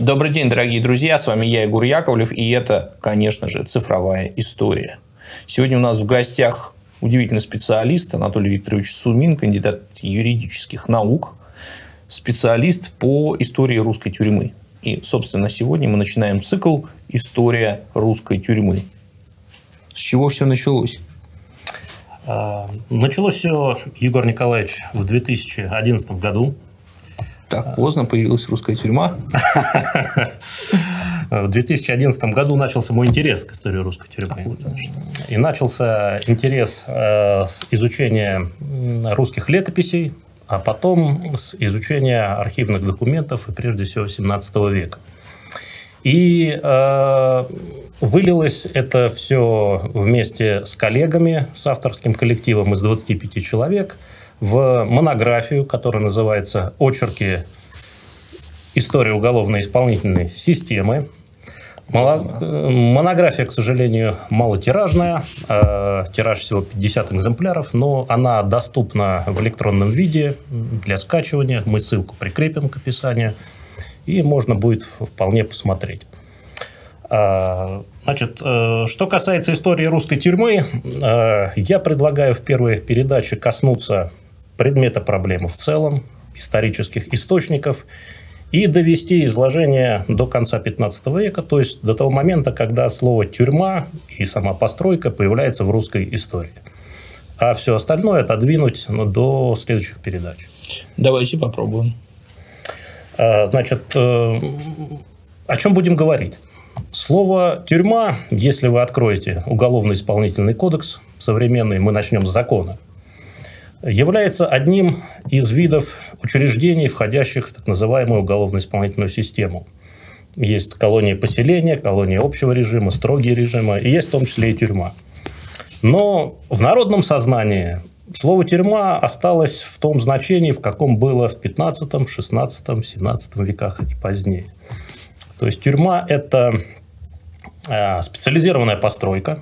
Добрый день, дорогие друзья, с вами я, Егор Яковлев, и это, конечно же, цифровая история. Сегодня у нас в гостях удивительный специалист Анатолий Викторович Сумин, кандидат юридических наук, специалист по истории русской тюрьмы. И, собственно, сегодня мы начинаем цикл «История русской тюрьмы». С чего все началось? Началось все, Егор Николаевич, в 2011 году. Так поздно появилась русская тюрьма. В 2011 году начался мой интерес к истории русской тюрьмы. И начался интерес с изучения русских летописей, а потом с изучения архивных документов, и прежде всего 17 века. И вылилось это все вместе с коллегами, с авторским коллективом из 25 человек, в монографию, которая называется «Очерки истории уголовно-исполнительной системы». Монография, к сожалению, малотиражная, тираж всего 50 экземпляров, но она доступна в электронном виде для скачивания. Мы ссылку прикрепим к описанию, и можно будет вполне посмотреть. Значит, что касается истории русской тюрьмы, я предлагаю в первой передаче коснуться предмета проблемы в целом, исторических источников, и довести изложение до конца 15 века, то есть до того момента, когда слово «тюрьма» и сама постройка появляется в русской истории. А все остальное отодвинуть до следующих передач. Давайте попробуем. Значит, о чем будем говорить? Слово «тюрьма», если вы откроете Уголовно-исполнительный кодекс современный, мы начнем с закона, является одним из видов учреждений, входящих в так называемую уголовно-исполнительную систему. Есть колонии поселения, колонии общего режима, строгие режимы, и есть в том числе и тюрьма. Но в народном сознании слово «тюрьма» осталось в том значении, в каком было в 15, 16, 17 веках и позднее. То есть тюрьма – это специализированная постройка,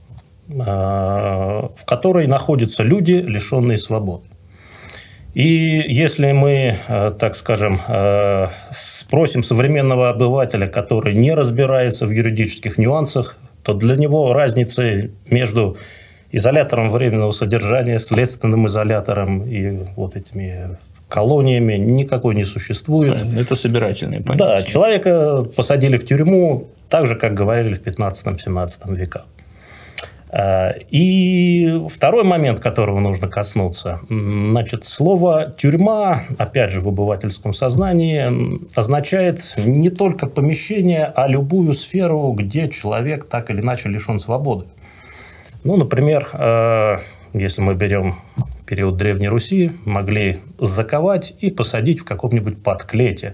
в которой находятся люди, лишенные свободы. И если мы, так скажем, спросим современного обывателя, который не разбирается в юридических нюансах, то для него разницы между изолятором временного содержания, следственным изолятором и вот этими колониями никакой не существует. Это собирательные понятия. Да, человека посадили в тюрьму так же, как говорили в 15-17 веках. И второй момент, которого нужно коснуться. Значит, слово «тюрьма», опять же, в обывательском сознании, означает не только помещение, а любую сферу, где человек так или иначе лишен свободы. Ну, например, если мы берем период Древней Руси, могли заковать и посадить в каком-нибудь подклете.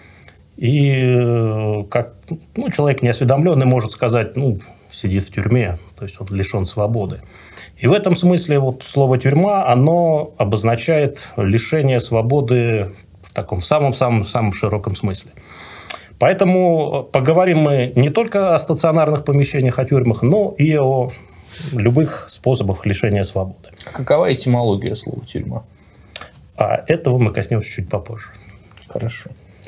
И как человек неосведомленный может сказать, сидит в тюрьме, то есть он лишен свободы. И в этом смысле вот слово «тюрьма», оно обозначает лишение свободы в таком самом широком смысле. Поэтому поговорим мы не только о стационарных помещениях, о тюрьмах, но и о любых способах лишения свободы. Какова этимология слова «тюрьма»? Этого мы коснемся чуть попозже. Хорошо.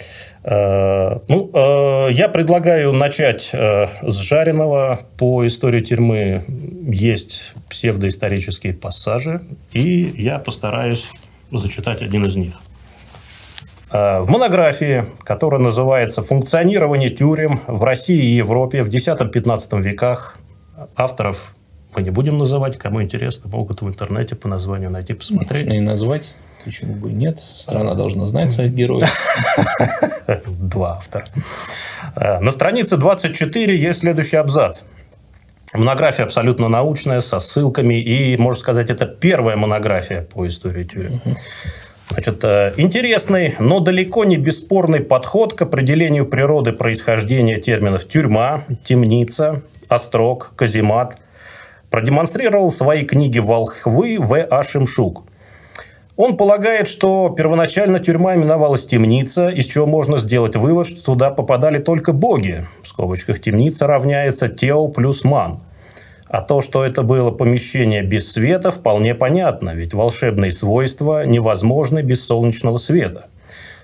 Я предлагаю начать с Жареного. По истории тюрьмы есть псевдоисторические пассажи, и я постараюсь зачитать один из них. В монографии, которая называется «Функционирование тюрем в России и Европе в X-XV веках», авторов мы не будем называть, кому интересно, могут в интернете по названию найти, посмотреть. Можно и назвать, почему бы и нет. Страна должна знать своих героев. Два автора. На странице 24 есть следующий абзац. Монография абсолютно научная, со ссылками, и, можно сказать, это первая монография по истории тюрем. Значит, интересный, но далеко не бесспорный подход к определению природы происхождения терминов «тюрьма», «темница», «острог», «каземат» продемонстрировал в своей книге «Волхвы» В.А. Шемшук. Он полагает, что первоначально тюрьма именовалась темница, из чего можно сделать вывод, что туда попадали только боги. В скобочках темница равняется тео плюс ман. А то, что это было помещение без света, вполне понятно, ведь волшебные свойства невозможны без солнечного света.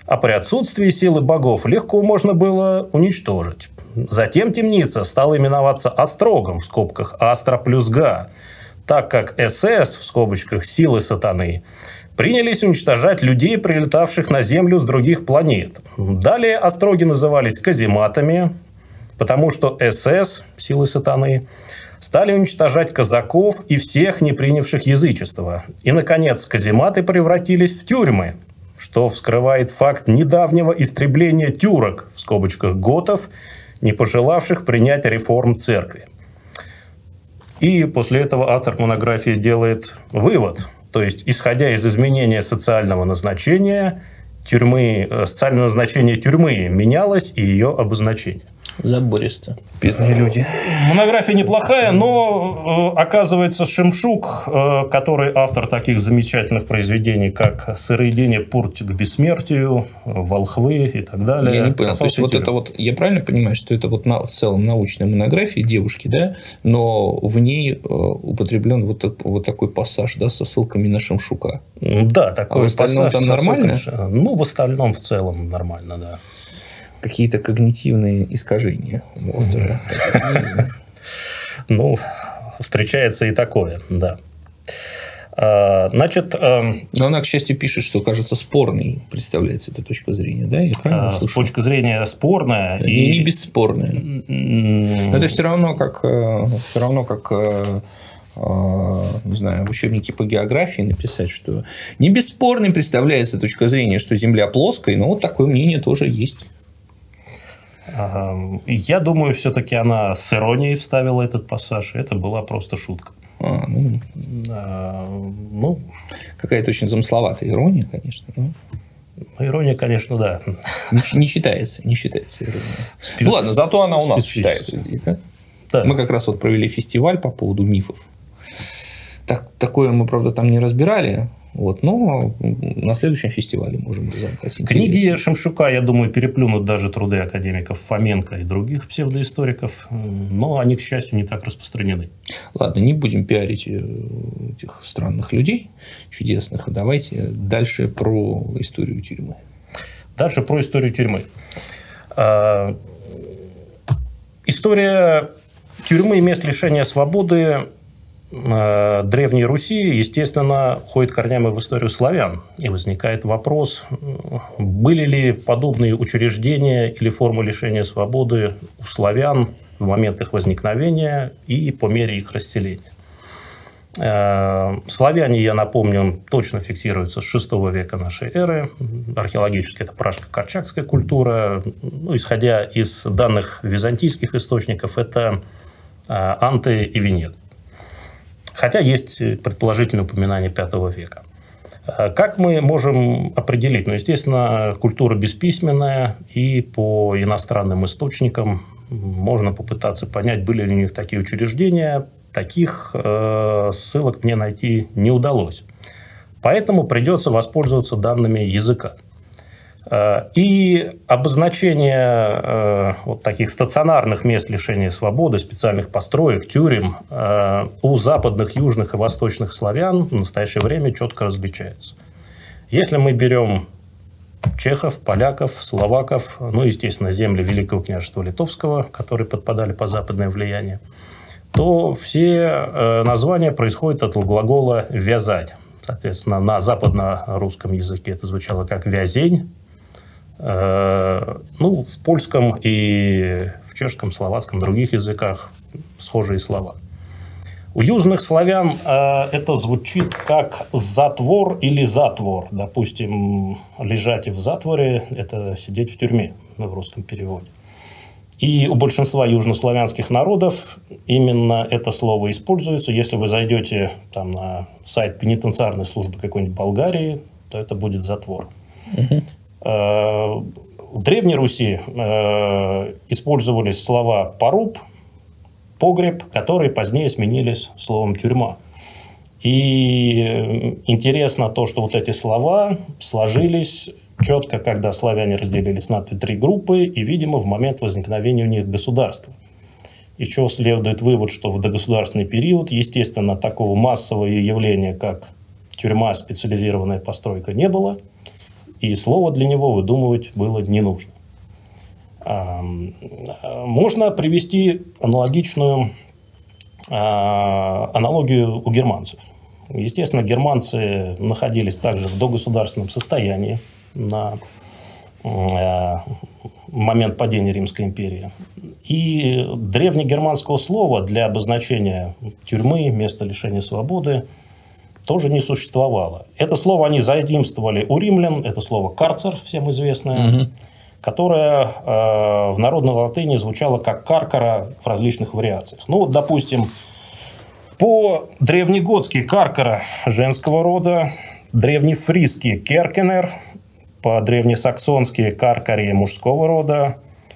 а при отсутствии силы богов легко можно было уничтожить. Затем темница стала именоваться острогом, в скобках Астра плюс Га, так как СС, в скобочках силы сатаны, принялись уничтожать людей, прилетавших на Землю с других планет. Далее остроги назывались казематами, потому что СС, силы сатаны, стали уничтожать казаков и всех, не принявших язычество. И, наконец, казематы превратились в тюрьмы, что вскрывает факт недавнего истребления тюрок, в скобочках готов, не пожелавших принять реформ церкви. И после этого автор монографии делает вывод. То есть, исходя из изменения социального назначения тюрьмы, социальное назначение тюрьмы менялось, и ее обозначение. Забористо. Бедные люди. Монография неплохая, но оказывается Шемшук, который автор таких замечательных произведений, как «Сыроедение путь к бессмертию», «Волхвы» и так далее. Я не понял. То есть, вот это вот, я правильно понимаю, что это вот в целом научная монография девушки, да, но в ней употреблен вот такой пассаж, да, со ссылками на Шемшука. Да, такой пассаж. А в остальном там нормально? Ну, в остальном в целом нормально, да. Какие-то когнитивные искажения у автора. Ну, встречается и такое, да. Значит... Но она, к счастью, пишет, что, кажется, спорной представляется эта точка зрения, да? Я правильно слышу? С точки зрения спорная. И не бесспорная. Но это все равно как не знаю, в учебнике по географии написать, что не бесспорной представляется точка зрения, что Земля плоская, но вот такое мнение тоже есть. Я думаю, все-таки она с иронией вставила этот пассаж. Это была просто шутка. Ну, какая-то очень замысловатая ирония, конечно. Но... Ирония, конечно, да. Не считается иронией. Ну, ладно, зато она у нас считается здесь, да? Да. Мы как раз вот провели фестиваль по поводу мифов. Такое мы, правда, там не разбирали. Вот, но на следующем фестивале можем разобрать. Книги Шемшука, я думаю, переплюнут даже труды академиков Фоменко и других псевдоисториков, но они, к счастью, не так распространены. Ладно, не будем пиарить этих странных людей чудесных. Давайте дальше про историю тюрьмы. Дальше про историю тюрьмы. История тюрьмы и мест лишения свободы Древней Руси, естественно, уходит корнями в историю славян. И возникает вопрос, были ли подобные учреждения или формы лишения свободы у славян в момент их возникновения и по мере их расселения. Славяне, я напомню, точно фиксируются с VI века нашей эры. Археологически это пражско-корчакская культура. Ну, исходя из данных византийских источников, это анты и венеты. Хотя есть предположительное упоминание V века. Как мы можем определить? Ну, естественно, культура бесписьменная, и по иностранным источникам можно попытаться понять, были ли у них такие учреждения. Таких ссылок мне найти не удалось. Поэтому придется воспользоваться данными языка. И обозначение вот таких стационарных мест лишения свободы, специальных построек, тюрем у западных, южных и восточных славян в настоящее время четко различается. Если мы берем чехов, поляков, словаков, ну, естественно, земли Великого княжества Литовского, которые подпадали под западное влияние, то все названия происходят от глагола «вязать». Соответственно, на западно-русском языке это звучало как «вязень». Ну, в польском и в чешском, словацком, других языках схожие слова. У южных славян это звучит как «затвор» или «затвор». Допустим, лежать в затворе – это сидеть в тюрьме в русском переводе. И у большинства южнославянских народов именно это слово используется. Если вы зайдете там, на сайт пенитенциарной службы какой-нибудь Болгарии, то это будет «затвор». В Древней Руси использовались слова «поруб», «погреб», которые позднее сменились словом «тюрьма». И интересно то, что вот эти слова сложились четко, когда славяне разделились на три группы, и, видимо, в момент возникновения у них государства. Из чего следует вывод, что в догосударственный период, естественно, такого массового явления, как тюрьма, специализированная постройка, не было. и слово для него выдумывать было не нужно. Можно привести аналогичную аналогию у германцев. Естественно, германцы находились также в догосударственном состоянии на момент падения Римской империи. И древнегерманского слова для обозначения тюрьмы, места лишения свободы тоже не существовало. Это слово они заимствовали у римлян, это слово «карцер», всем известное, которое в народной латыни звучало как «каркара» в различных вариациях. Ну, вот, допустим, по-древнеготски «каркара» женского рода, древнефризский «керкенер», по-древнесаксонски «каркари» мужского рода,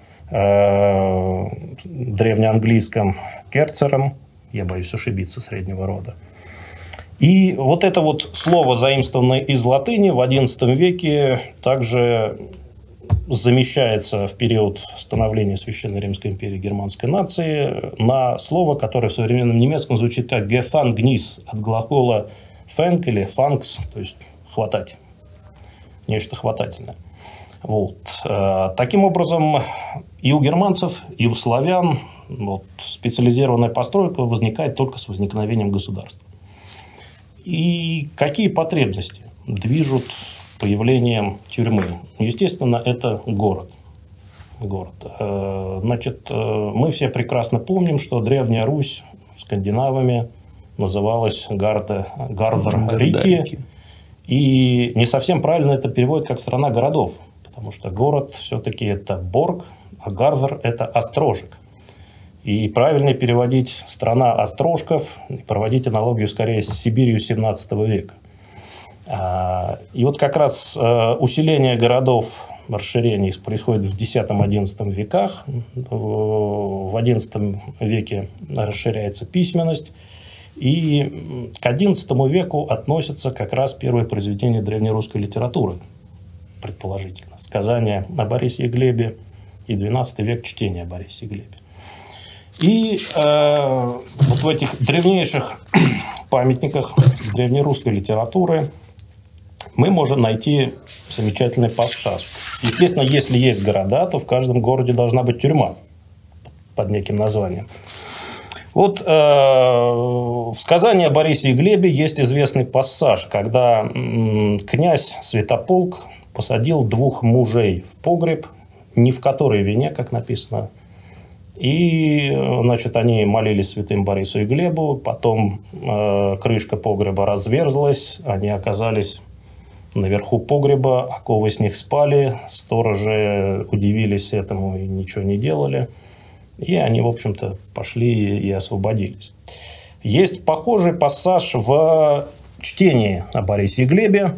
древнеанглийском «керцером», я боюсь ошибиться, среднего рода. И вот это вот слово, заимствованное из латыни, в XI веке также замещается в период становления Священной Римской империи германской нации на слово, которое в современном немецком звучит как «gefängnis», от глагола «fäng» или «fangs», то есть «хватать». Нечто хватательное. Вот. Таким образом, и у германцев, и у славян вот, специализированная постройка возникает только с возникновением государства. И какие потребности движут появлением тюрьмы? Естественно, это город. Значит, мы все прекрасно помним, что Древняя Русь скандинавами называлась Гардер-Рики. И не совсем правильно это переводит как «страна городов», потому что город все-таки это Борг, а Гардер – это острожек. И правильно переводить «страна острожков», проводить аналогию скорее с Сибирью XVII века. И вот как раз усиление городов, расширение их происходит в X-XI веках. В XI веке расширяется письменность. И к XI веку относятся как раз первые произведения древнерусской литературы, предположительно. Сказания о Борисе и Глебе и XII век чтение о Борисе и Глебе. И вот в этих древнейших памятниках древнерусской литературы мы можем найти замечательный пассаж. Естественно, если есть города, то в каждом городе должна быть тюрьма под неким названием. Вот в сказании о Борисе и Глебе есть известный пассаж, когда князь Святополк посадил двух мужей в погреб, ни в которой вине, как написано. И, значит, они молились святым Борису и Глебу, потом крышка погреба разверзлась, они оказались наверху погреба, оковы с них спали, сторожи удивились этому и ничего не делали. И они, в общем-то, пошли и освободились. Есть похожий пассаж в чтении о Борисе и Глебе.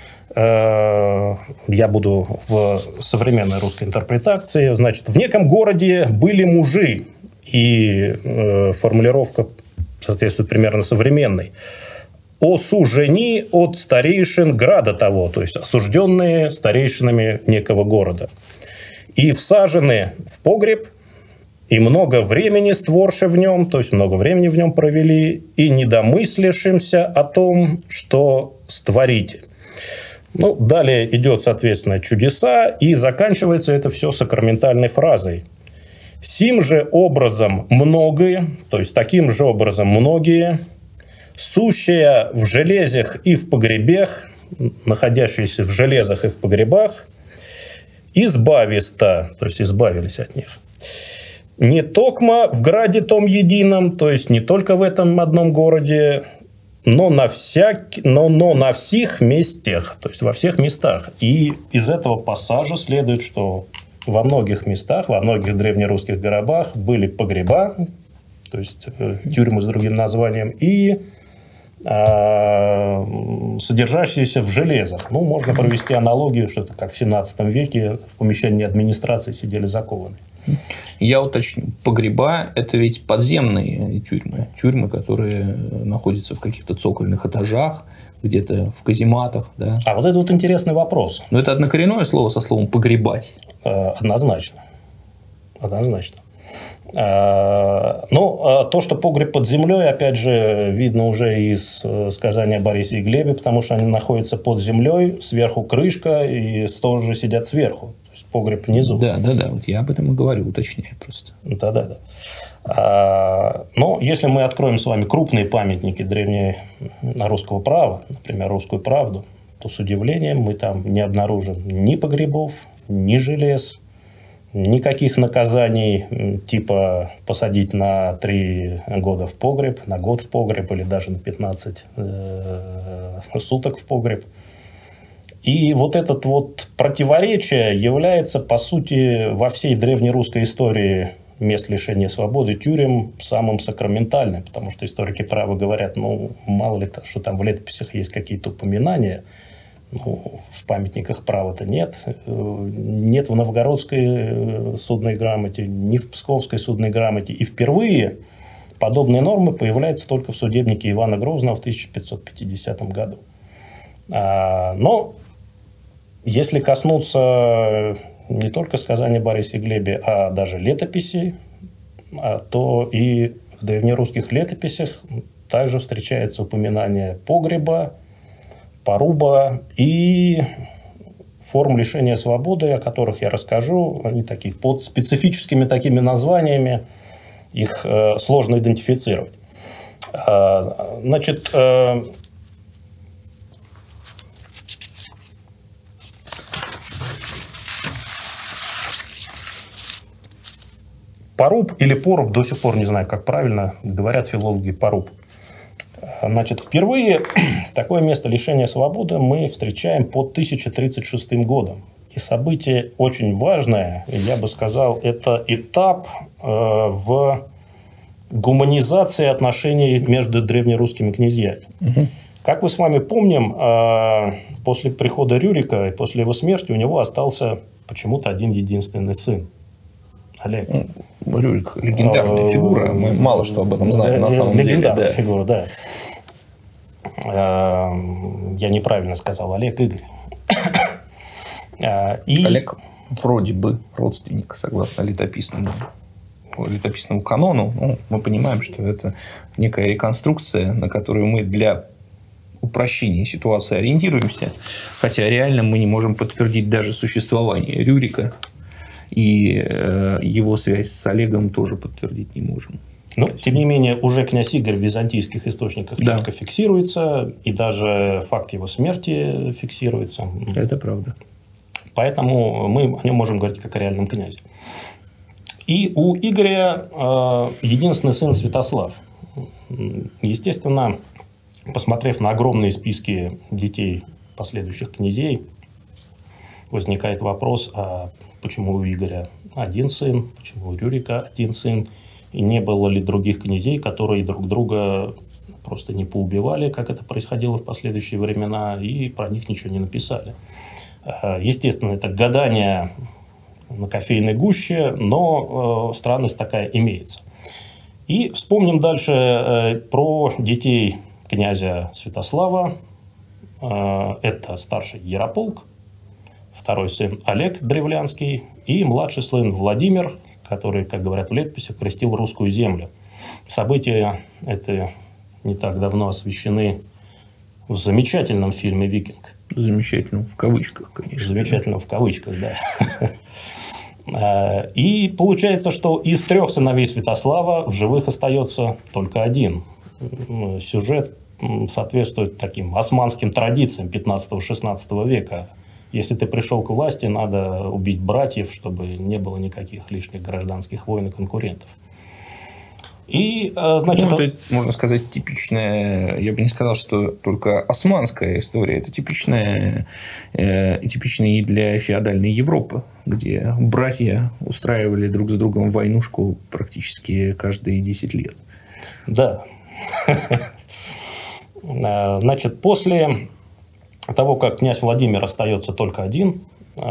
Я буду в современной русской интерпретации. Значит, в неком городе были мужи. И формулировка соответствует примерно современной. Осужени от старейшин града того. То есть, осужденные старейшинами некого города. И всажены в погреб. И много времени створши в нем, то есть много времени в нем провели, и недомысляшимся о том, что створите. Ну, далее идет, соответственно, чудеса, и заканчивается это все сакраментальной фразой. Сим же образом многие, то есть таким же образом многие, сущие в железях и в погребах, находящиеся в железах и в погребах, избависта, то есть избавились от них. Не токмо в граде том едином, то есть не только в этом одном городе, но на всех местах, то есть во всех местах. И из этого пассажа следует, что во многих местах, во многих древнерусских городах были погреба, то есть тюрьмы с другим названием, и содержащиеся в железах. Ну, можно провести аналогию, что это как в 17 веке в помещении администрации сидели закованные. Я уточню. Погреба – это ведь подземные тюрьмы. Тюрьмы, которые находятся в каких-то цокольных этажах, где-то в казематах. Да? А вот это вот интересный вопрос. Но это однокоренное слово со словом «погребать». Однозначно. Однозначно. Но то, что погреб под землей, опять же, видно уже из сказания о Борисе и Глебе, потому что они находятся под землей, сверху крышка, и сторожи сидят сверху. То есть погреб внизу. Да. Вот я об этом и говорю, уточняю просто. Да. Но если мы откроем с вами крупные памятники древнерусского права, например, «Русскую правду», то с удивлением мы там не обнаружим ни погребов, ни желез, никаких наказаний, типа посадить на 3 года в погреб, на год в погреб или даже на 15 суток в погреб. И вот это вот противоречие является, по сути, во всей древнерусской истории мест лишения свободы, тюрем, самым сакраментальным, потому что историки права говорят, мало ли, что там в летописях есть какие-то упоминания, в памятниках права-то нет. Нет в новгородской судной грамоте, ни в псковской судной грамоте. И впервые подобные нормы появляются только в судебнике Ивана Грозного в 1550 году. Но если коснуться не только сказания о Борисе и Глебе, а даже летописей, то и в древнерусских летописях также встречается упоминание погреба, поруба и форм лишения свободы, о которых я расскажу. Они такие под специфическими такими названиями, их сложно идентифицировать. Значит, поруб или поруб, до сих пор не знаю, как правильно говорят филологи, поруб. Значит, впервые такое место лишения свободы мы встречаем под 1036 годом. И событие очень важное, я бы сказал, это этап в гуманизации отношений между древнерусскими князьями. Как мы с вами помним, после прихода Рюрика и после его смерти у него остался почему-то один единственный сын. Олег. Рюрик – легендарная фигура. Мы мало что об этом знаем на самом деле. Легендарная фигура, да. Я неправильно сказал. Олег Игорь. Олег вроде бы родственник, согласно летописному канону. Мы понимаем, что это некая реконструкция, на которую мы для упрощения ситуации ориентируемся. Хотя реально мы не можем подтвердить даже существование Рюрика. И его связь с Олегом тоже подтвердить не можем. Но, тем не менее, уже князь Игорь в византийских источниках четко фиксируется, и даже факт его смерти фиксируется. Это правда. Поэтому мы о нем можем говорить как о реальном князе. И у Игоря единственный сын Святослав. Естественно, посмотрев на огромные списки детей последующих князей, возникает вопрос, а почему у Игоря один сын, почему у Рюрика один сын, и не было ли других князей, которые друг друга просто не поубивали, как это происходило в последующие времена, и про них ничего не написали. Естественно, это гадание на кофейной гуще, но странность такая имеется. И вспомним дальше про детей князя Святослава. Это старший Ярополк, второй сын Олег Древлянский и младший сын Владимир, который, как говорят в летописях, крестил русскую землю. События это не так давно освещены в замечательном фильме «Викинг». Замечательно, в кавычках, конечно. Замечательно, в кавычках, да. И получается, что из 3 сыновей Святослава в живых остается только один. Сюжет соответствует таким османским традициям 15-16 века. Если ты пришел к власти, надо убить братьев, чтобы не было никаких лишних гражданских войн и конкурентов. И, значит... это, можно сказать, типичная, я бы не сказал, что только османская история, это типичная и для феодальной Европы, где братья устраивали друг с другом войнушку практически каждые 10 лет. Да. Значит, после того, как князь Владимир остается только один,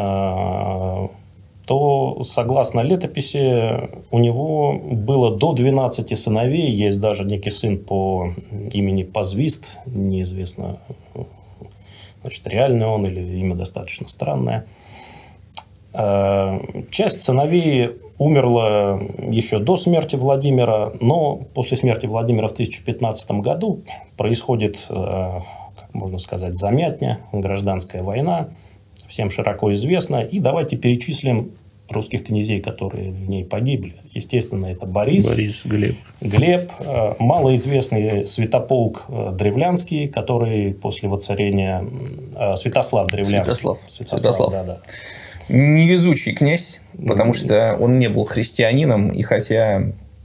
то, согласно летописи, у него было до 12 сыновей. Есть даже некий сын по имени Позвист. Неизвестно, значит, реальный он или имя достаточно странное. Часть сыновей умерла еще до смерти Владимира, но после смерти Владимира в 1015 году происходит, как можно сказать, замятня, гражданская война, всем широко известна. И давайте перечислим русских князей, которые в ней погибли. Естественно, это Борис, Глеб, малоизвестный Святополк Древлянский, который после воцарения... Святослав Древлянский. Святослав. Да. Невезучий князь, потому что он не был христианином, и хотя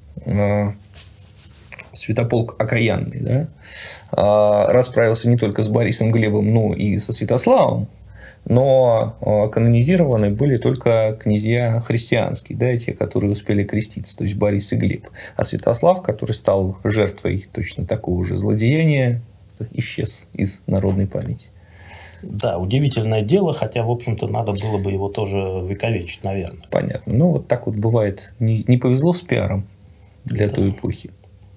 Святополк окаянный, да, расправился не только с Борисом Глебом, но и со Святославом, но канонизированы были только князья христианские, да, те, которые успели креститься, то есть Борис и Глеб. А Святослав, который стал жертвой точно такого же злодеяния, исчез из народной памяти. Да, удивительное дело, хотя, в общем-то, надо было бы его тоже вековечить, наверное. Понятно. Ну, вот так вот бывает. Не повезло с пиаром для той эпохи.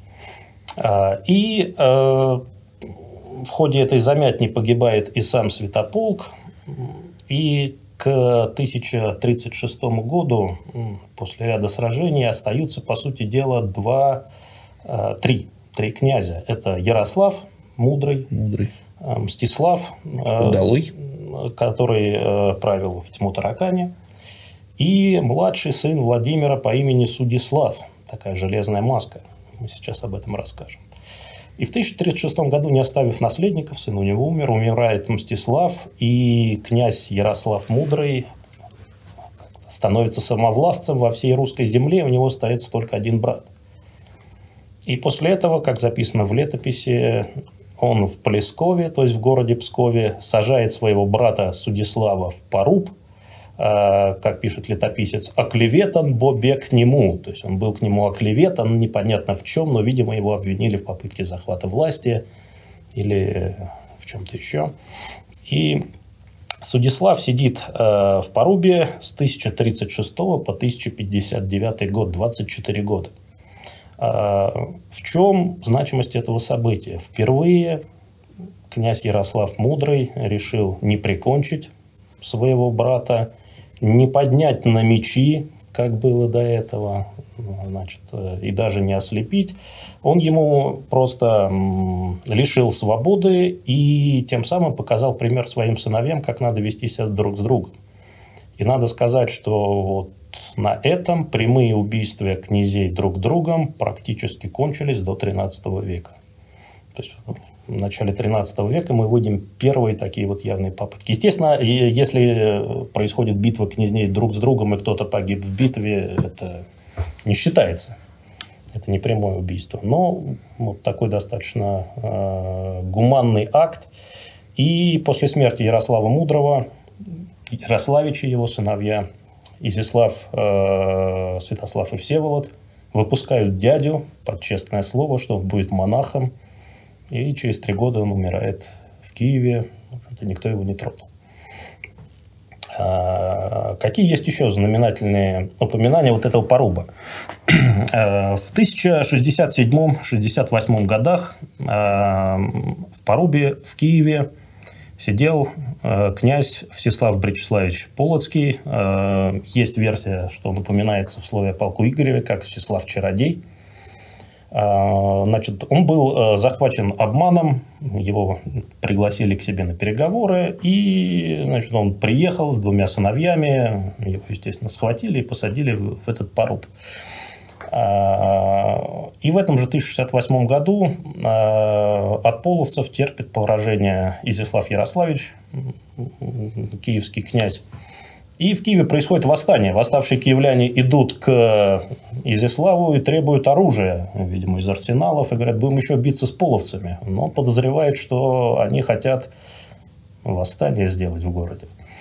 И в ходе этой замятни погибает и сам Святополк. И к 1036 году, после ряда сражений, остаются, по сути дела, три князя. Это Ярослав Мудрый. Мстислав, Удалой, который правил в Тьму-Таракане, и младший сын Владимира по имени Судислав, такая железная маска. Мы сейчас об этом расскажем. И в 1036 году, не оставив наследников, сын у него умирает Мстислав, и князь Ярослав Мудрый становится самовластцем во всей русской земле, у него остается только один брат. И после этого, как записано в летописи, он в Плескове, то есть в городе Пскове, сажает своего брата Судислава в поруб, как пишет летописец, оклеветан бобе к нему. То есть он был к нему оклеветан, непонятно в чем, но, видимо, его обвинили в попытке захвата власти или в чем-то еще. И Судислав сидит в порубе с 1036 по 1059 год, 24 года. В чем значимость этого события? Впервые князь Ярослав Мудрый решил не прикончить своего брата, не поднять на мечи, как было до этого, и даже не ослепить. Он ему просто лишил свободы и тем самым показал пример своим сыновьям, как надо вести себя друг с другом. И надо сказать, что вот на этом прямые убийства князей друг другом практически кончились до XIII века. То есть в начале XIII века мы видим первые такие вот явные попытки. Естественно, если происходит битва князей друг с другом, и кто-то погиб в битве, это не считается. Это не прямое убийство. Но вот такой достаточно гуманный акт. И после смерти Ярослава Мудрого, Ярославичи, его сыновья, Изяслав, Святослав и Всеволод выпускают дядю под честное слово, что он будет монахом. И через 3 года он умирает в Киеве. В общем-то, никто его не трогал. Какие есть еще знаменательные упоминания вот этого поруба? В 1067-68 годах в порубе в Киеве сидел князь Всеслав Бречеславич Полоцкий. Есть версия, что он упоминается в слове о полку Игореве, как Всеслав Чародей. Значит, он был захвачен обманом, его пригласили к себе на переговоры, и значит, он приехал с 2 сыновьями, его, естественно, схватили и посадили в этот поруб. И в этом же 1068 году от половцев терпит поражение Изяслав Ярославич, киевский князь. И в Киеве происходит восстание. Восставшие киевляне идут к Изяславу и требуют оружия, видимо, из арсеналов, и говорят, будем еще биться с половцами. Но он подозревает, что они хотят восстание сделать в городе.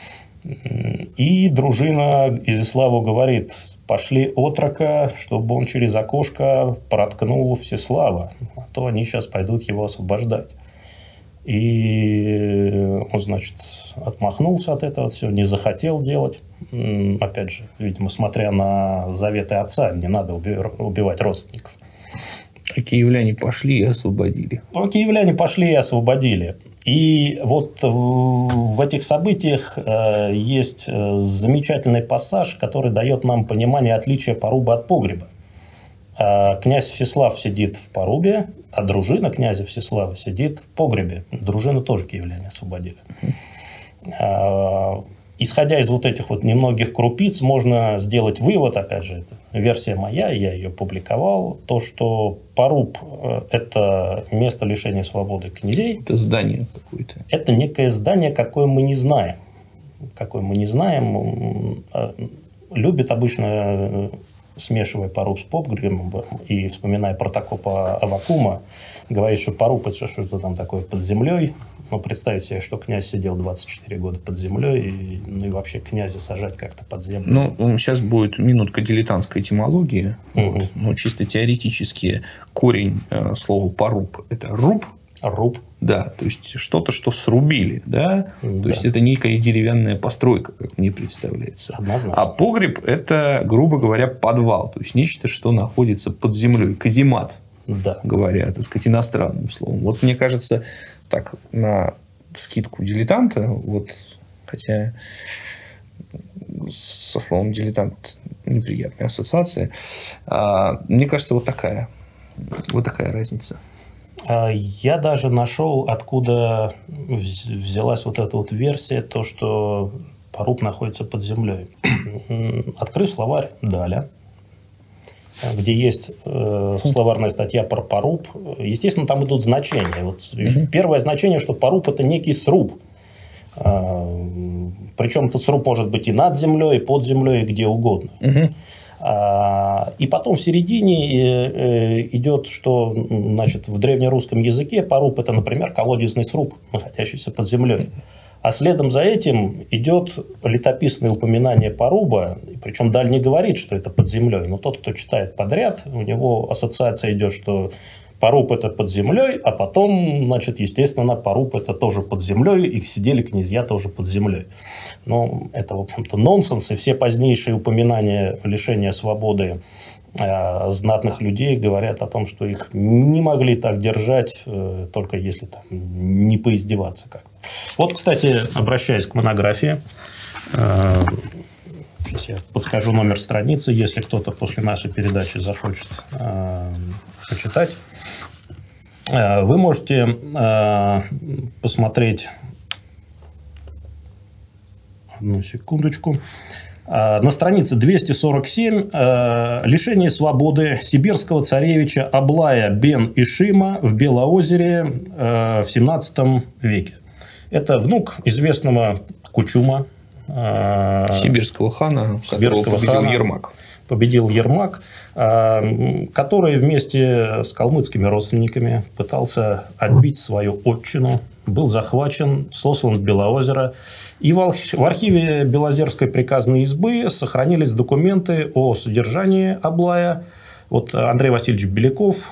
И дружина Изяславу говорит, пошли отрока, чтобы он через окошко проткнул Всеслава, а то они сейчас пойдут его освобождать. И он, значит, отмахнулся от этого, все, не захотел делать. Опять же, видимо, смотря на заветы отца, не надо убивать родственников. Киевляне пошли и освободили. Киевляне пошли и освободили. И вот в этих событиях есть замечательный пассаж, который дает нам понимание отличия поруба от погреба. Князь Всеслав сидит в порубе, а дружина князя Всеслава сидит в погребе. Дружину тоже киевляне освободили. Исходя из вот этих вот немногих крупиц, можно сделать вывод, опять же, это версия моя, я ее публиковал, то, что поруб – это место лишения свободы князей. Это здание какое-то. Это некое здание, какое мы не знаем. Какое мы не знаем. Любит обычно, смешивая поруб с погребом и вспоминая Протокопа Аввакума, говорит, что поруб – это что-то там такое под землей. Ну, представить себе, что князь сидел 24 года под землей, и вообще князя сажать как-то под землю. Ну, сейчас будет минутка дилетантской этимологии. Вот. Но чисто теоретически корень слова поруб – это руб. Руб. Да, то есть что-то, что срубили, да? То есть это некая деревянная постройка, как мне представляется. Однозначно. А погреб – это, грубо говоря, подвал, то есть нечто, что находится под землей, каземат, говоря, так сказать, иностранным словом. Вот мне кажется, так, на скидку дилетанта, вот, хотя со словом дилетант неприятная ассоциация, мне кажется, вот такая разница. Я даже нашел, откуда взялась вот эта вот версия, то, что поруб находится под землей. Открыв словарь Даля, где есть словарная статья про поруб, естественно, там идут значения. Вот первое значение, что поруб – это некий сруб. Причем этот сруб может быть и над землей, и под землей, и где угодно. И потом в середине идет, что, значит, в древнерусском языке поруб – это, например, колодезный сруб, находящийся под землей. А следом за этим идет летописное упоминание поруба, причем Даль не говорит, что это под землей, но тот, кто читает подряд, у него ассоциация идет, что поруб – это под землей, а потом, значит, естественно, поруб – это тоже под землей, и сидели князья тоже под землей. Но это, в общем-то, нонсенс, и все позднейшие упоминания лишения свободы знатных людей говорят о том, что их не могли так держать, только если там не поиздеваться как-то. Вот, кстати, обращаясь к монографии, сейчас я подскажу номер страницы, если кто-то после нашей передачи захочет почитать. Вы можете посмотреть, одну секундочку, на странице 247 «Лишение свободы сибирского царевича Аблая бен Ишима в Белоозере в 17 веке». Это внук известного Кучума. Сибирского хана, которого победил Ермак. Победил Ермак, который вместе с калмыцкими родственниками пытался отбить свою отчину, был захвачен, сослан в Белоозеро. И в архиве Белозерской приказной избы сохранились документы о содержании Аблая. Вот Андрей Васильевич Беляков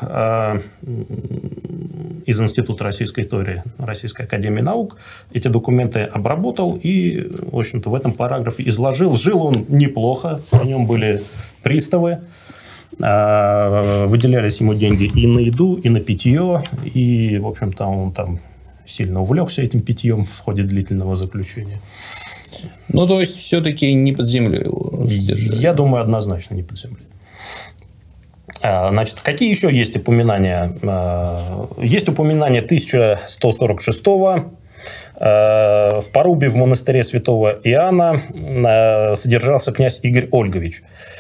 из Института российской истории Российской академии наук эти документы обработал и, в общем-то, в этом параграфе изложил. Жил он неплохо, при нем были приставы, выделялись ему деньги и на еду, и на питье, и, в общем-то, он там сильно увлекся этим питьем в ходе длительного заключения. Ну, то есть, все-таки не под землей его содержали? Я думаю, однозначно не под землей. Значит, какие еще есть упоминания? Есть упоминание 1146-го. В порубе в монастыре святого Иоанна содержался князь Игорь Ольгович.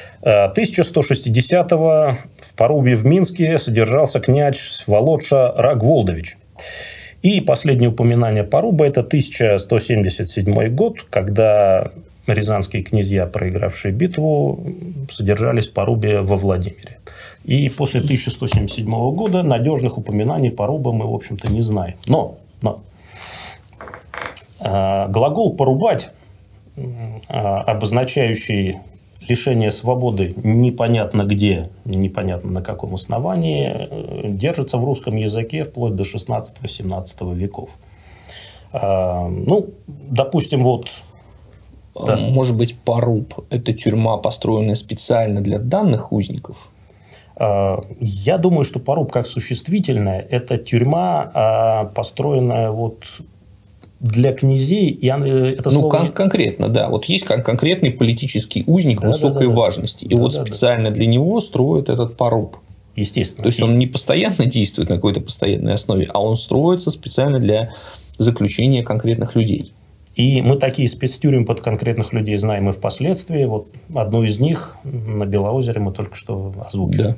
1160-го в порубе в Минске содержался князь Володша Рагволдович. И последнее упоминание поруба – это 1177 год, когда рязанские князья, проигравшие битву, содержались в порубе во Владимире. И после 1177 года надежных упоминаний поруба мы, в общем-то, не знаем. Но глагол «порубать», обозначающий лишение свободы непонятно где, непонятно на каком основании, держится в русском языке вплоть до 16-17 веков. Ну, допустим, вот... Может быть, поруб – это тюрьма, построенная специально для данных узников? Я думаю, что поруб как существительное – это тюрьма, построенная вот для князей. И это слово... конкретно, да. Вот есть конкретный политический узник высокой важности. И специально для него строят этот поруб. Естественно. То есть он не постоянно действует на какой-то постоянной основе, а он строится специально для заключения конкретных людей. И мы такие спецтюрьмы под конкретных людей знаем и впоследствии. Вот одну из них на Белоозере мы только что озвучили.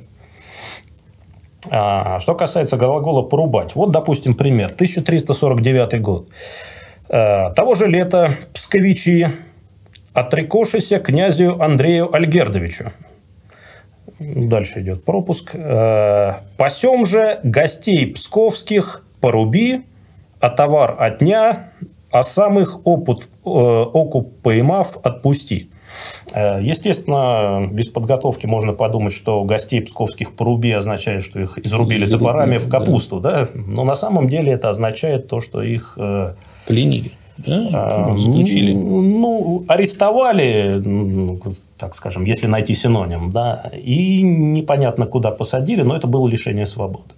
Да. Что касается глагола «порубать». Вот, допустим, пример. 1349 год. Того же лета псковичи отрекошися князю Андрею Альгердовичу. Дальше идет пропуск. «Посем же гостей псковских поруби, а товар отня, а самых окуп поймав отпусти». Естественно, без подготовки можно подумать, что гостей псковских поруби означает, что их изрубили топорами в капусту. Да? Но на самом деле это означает то, что их... Пленили. Арестовали, так скажем, если найти синоним, да, и непонятно куда посадили, но это было лишение свободы.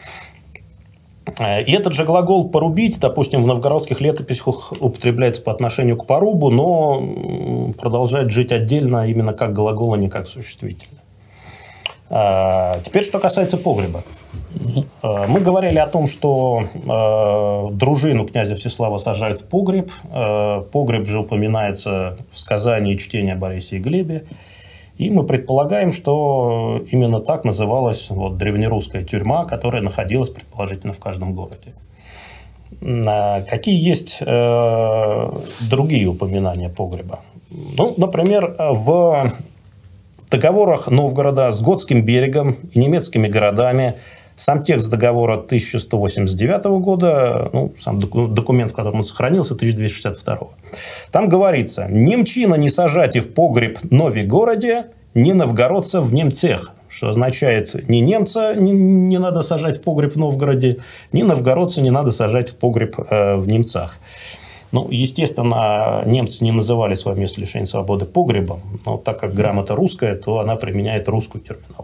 И этот же глагол «порубить», допустим, в новгородских летописях употребляется по отношению к порубу, но продолжает жить отдельно именно как глагол, а не как существительное. Теперь, что касается погреба. Мы говорили о том, что дружину князя Всеслава сажают в погреб. Погреб же упоминается в сказании чтения о Борисе и Глебе. И мы предполагаем, что именно так называлась древнерусская тюрьма, которая находилась, предположительно, в каждом городе. Какие есть другие упоминания погреба? Например, в договорах Новгорода с Готским берегом и немецкими городами, сам текст договора 1189 года, сам документ, в котором он сохранился, 1262. Там говорится: «Немчина не сажати в погреб нови городе, ни новгородца в немцех». Что означает, ни немца не надо сажать в погреб в Новгороде, ни новгородца не надо сажать в погреб в немцах. Естественно, немцы не называли свое место лишения свободы погребом, но так как грамота русская, то она применяет русскую терминологию.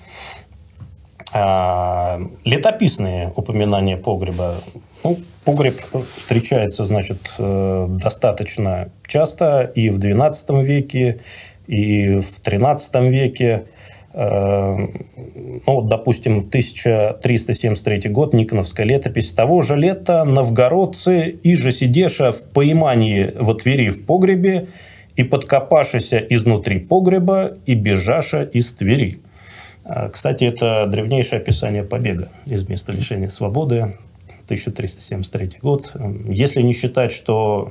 Летописные упоминания погреба. Погреб встречается, достаточно часто и в XII веке, и в XIII веке. Допустим, 1373 год, Никоновская летопись. «Того же лета новгородцы, иже сидеша в поимании во Твери в погребе, и подкопашися изнутри погреба, и бежаша из Твери». Кстати, это древнейшее описание побега из места лишения свободы, 1373 год. Если не считать, что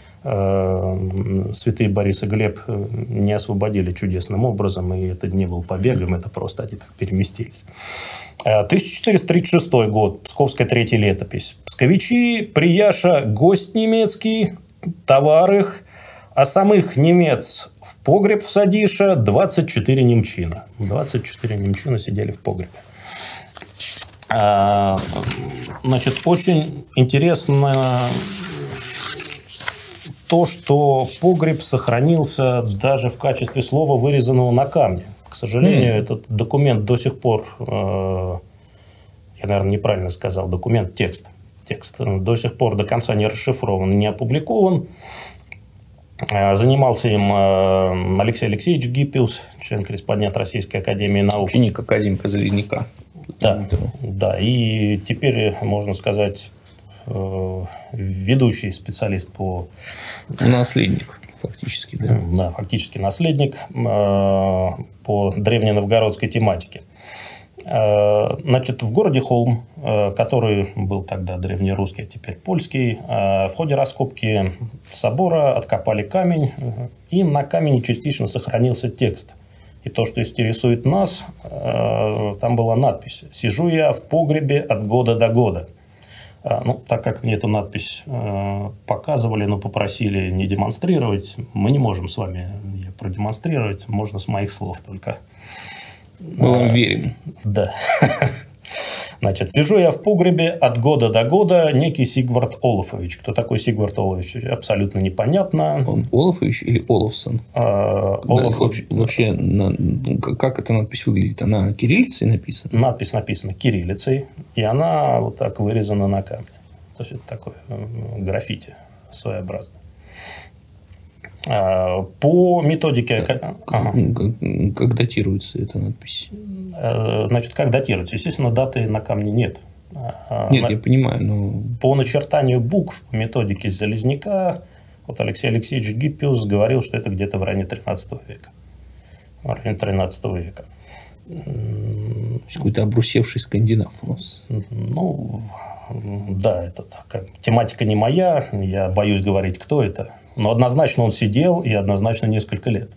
святые Борис и Глеб не освободили чудесным образом, и это не был побегом, это просто они так переместились. 1436 год, Псковская третья летопись. «Псковичи, прияша гость немецкий, товар их, а самых немец в погреб всадиша 24 немчина». 24 немчина сидели в погребе. Очень интересно то, что погреб сохранился даже в качестве слова, вырезанного на камне. К сожалению, этот документ до сих пор, я, наверное, неправильно сказал, текст до сих пор до конца не расшифрован, не опубликован. Занимался им Алексей Алексеевич Гиппиус, член-корреспондент Российской академии наук. Ученик академика Залезняка. Да, и теперь, можно сказать, ведущий специалист по... Наследник, фактически, да. Да, фактически наследник по древненовгородской тематике. В городе Холм, который был тогда древнерусский, а теперь польский, в ходе раскопки собора откопали камень, и на камне частично сохранился текст. И то, что интересует нас, там была надпись: «Сижу я в погребе от года до года». Так как мне эту надпись показывали, но попросили не демонстрировать, мы не можем с вами ее продемонстрировать, можно с моих слов только. Мы вам верим. Да. Значит, сижу я в погребе от года до года, некий Сигвард Олафович. Кто такой Сигвард Олафович, абсолютно непонятно. Он Олафович или Олафсон? Олафович. Вообще, как эта надпись выглядит? Она кириллицей написана? Надпись написана кириллицей, и она вот так вырезана на камне. То есть, это такое граффити своеобразное. По методике... Как датируется эта надпись? Значит, как датируется? Естественно, даты на камне нет. Нет, я понимаю, но... По начертанию букв по методике Залезняка, вот Алексей Алексеевич Гиппиус говорил, что это где-то в районе 13 века. В районе 13 века. Какой-то обрусевший скандинав у нас. Ну, да, это тематика не моя, я боюсь говорить, кто это. Но однозначно он сидел и однозначно несколько лет.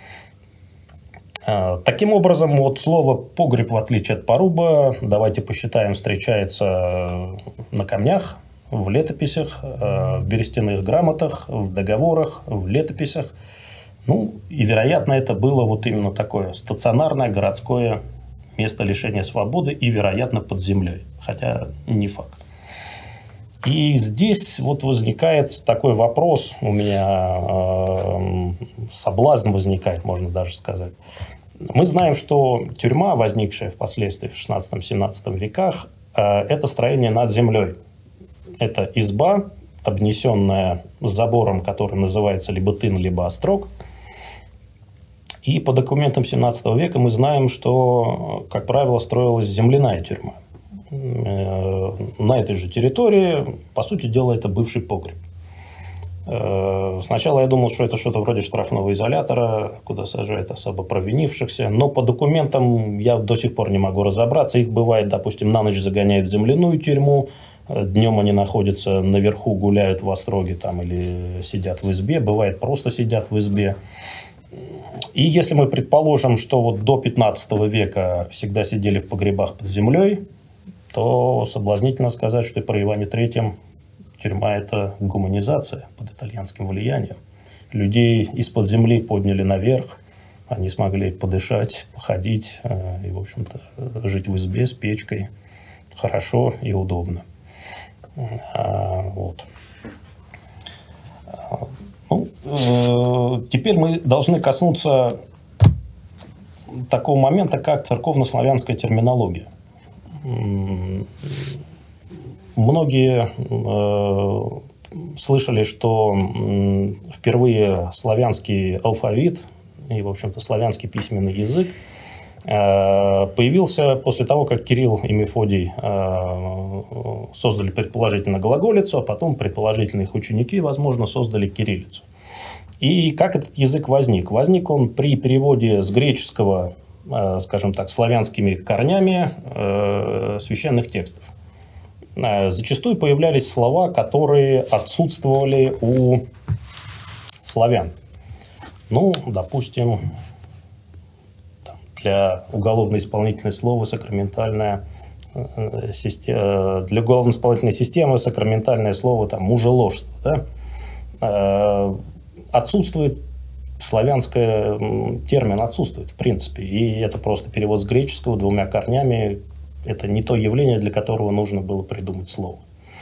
Таким образом, вот слово «погреб», в отличие от «поруба», давайте посчитаем, встречается на камнях, в летописях, в берестяных грамотах, в договорах, в летописях. Ну, и, вероятно, это было вот именно такое стационарное городское место лишения свободы и, вероятно, под землей. Хотя не факт. И здесь вот возникает такой вопрос, у меня соблазн возникает, можно даже сказать. Мы знаем, что тюрьма, возникшая впоследствии в 16-17 веках, это строение над землей. Это изба, обнесенная забором, который называется либо тын, либо острог. И по документам 17 века мы знаем, что, как правило, строилась земляная тюрьма. На этой же территории, по сути дела, это бывший погреб. Сначала я думал, что это что-то вроде штрафного изолятора, куда сажают особо провинившихся, но по документам я до сих пор не могу разобраться. Их бывает, допустим, на ночь загоняют в земляную тюрьму, днем они находятся наверху, гуляют в остроге там, или сидят в избе, бывает просто сидят в избе. И если мы предположим, что вот до 15 века всегда сидели в погребах под землей, то соблазнительно сказать, что и при Иване III тюрьма – это гуманизация под итальянским влиянием. Людей из-под земли подняли наверх, они смогли подышать, походить и, в общем-то, жить в избе с печкой хорошо и удобно. Вот. Ну, теперь мы должны коснуться такого момента, как церковно-славянская терминология. Многие слышали, что впервые славянский алфавит и, в общем-то, славянский письменный язык появился после того, как Кирилл и Мефодий создали предположительно глаголицу, а потом предположительно их ученики, возможно, создали кириллицу. И как этот язык возник? Возник он при переводе с греческого, скажем так, славянскими корнями священных текстов. Зачастую появлялись слова, которые отсутствовали у славян. Ну, допустим, для уголовно-исполнительной слова сакраментальная система, для уголовно-исполнительной системы сакраментальное слово там мужеложство, да? Отсутствует славянское, термин отсутствует в принципе, и это просто перевод с греческого двумя корнями. Это не то явление, для которого нужно было придумать слово.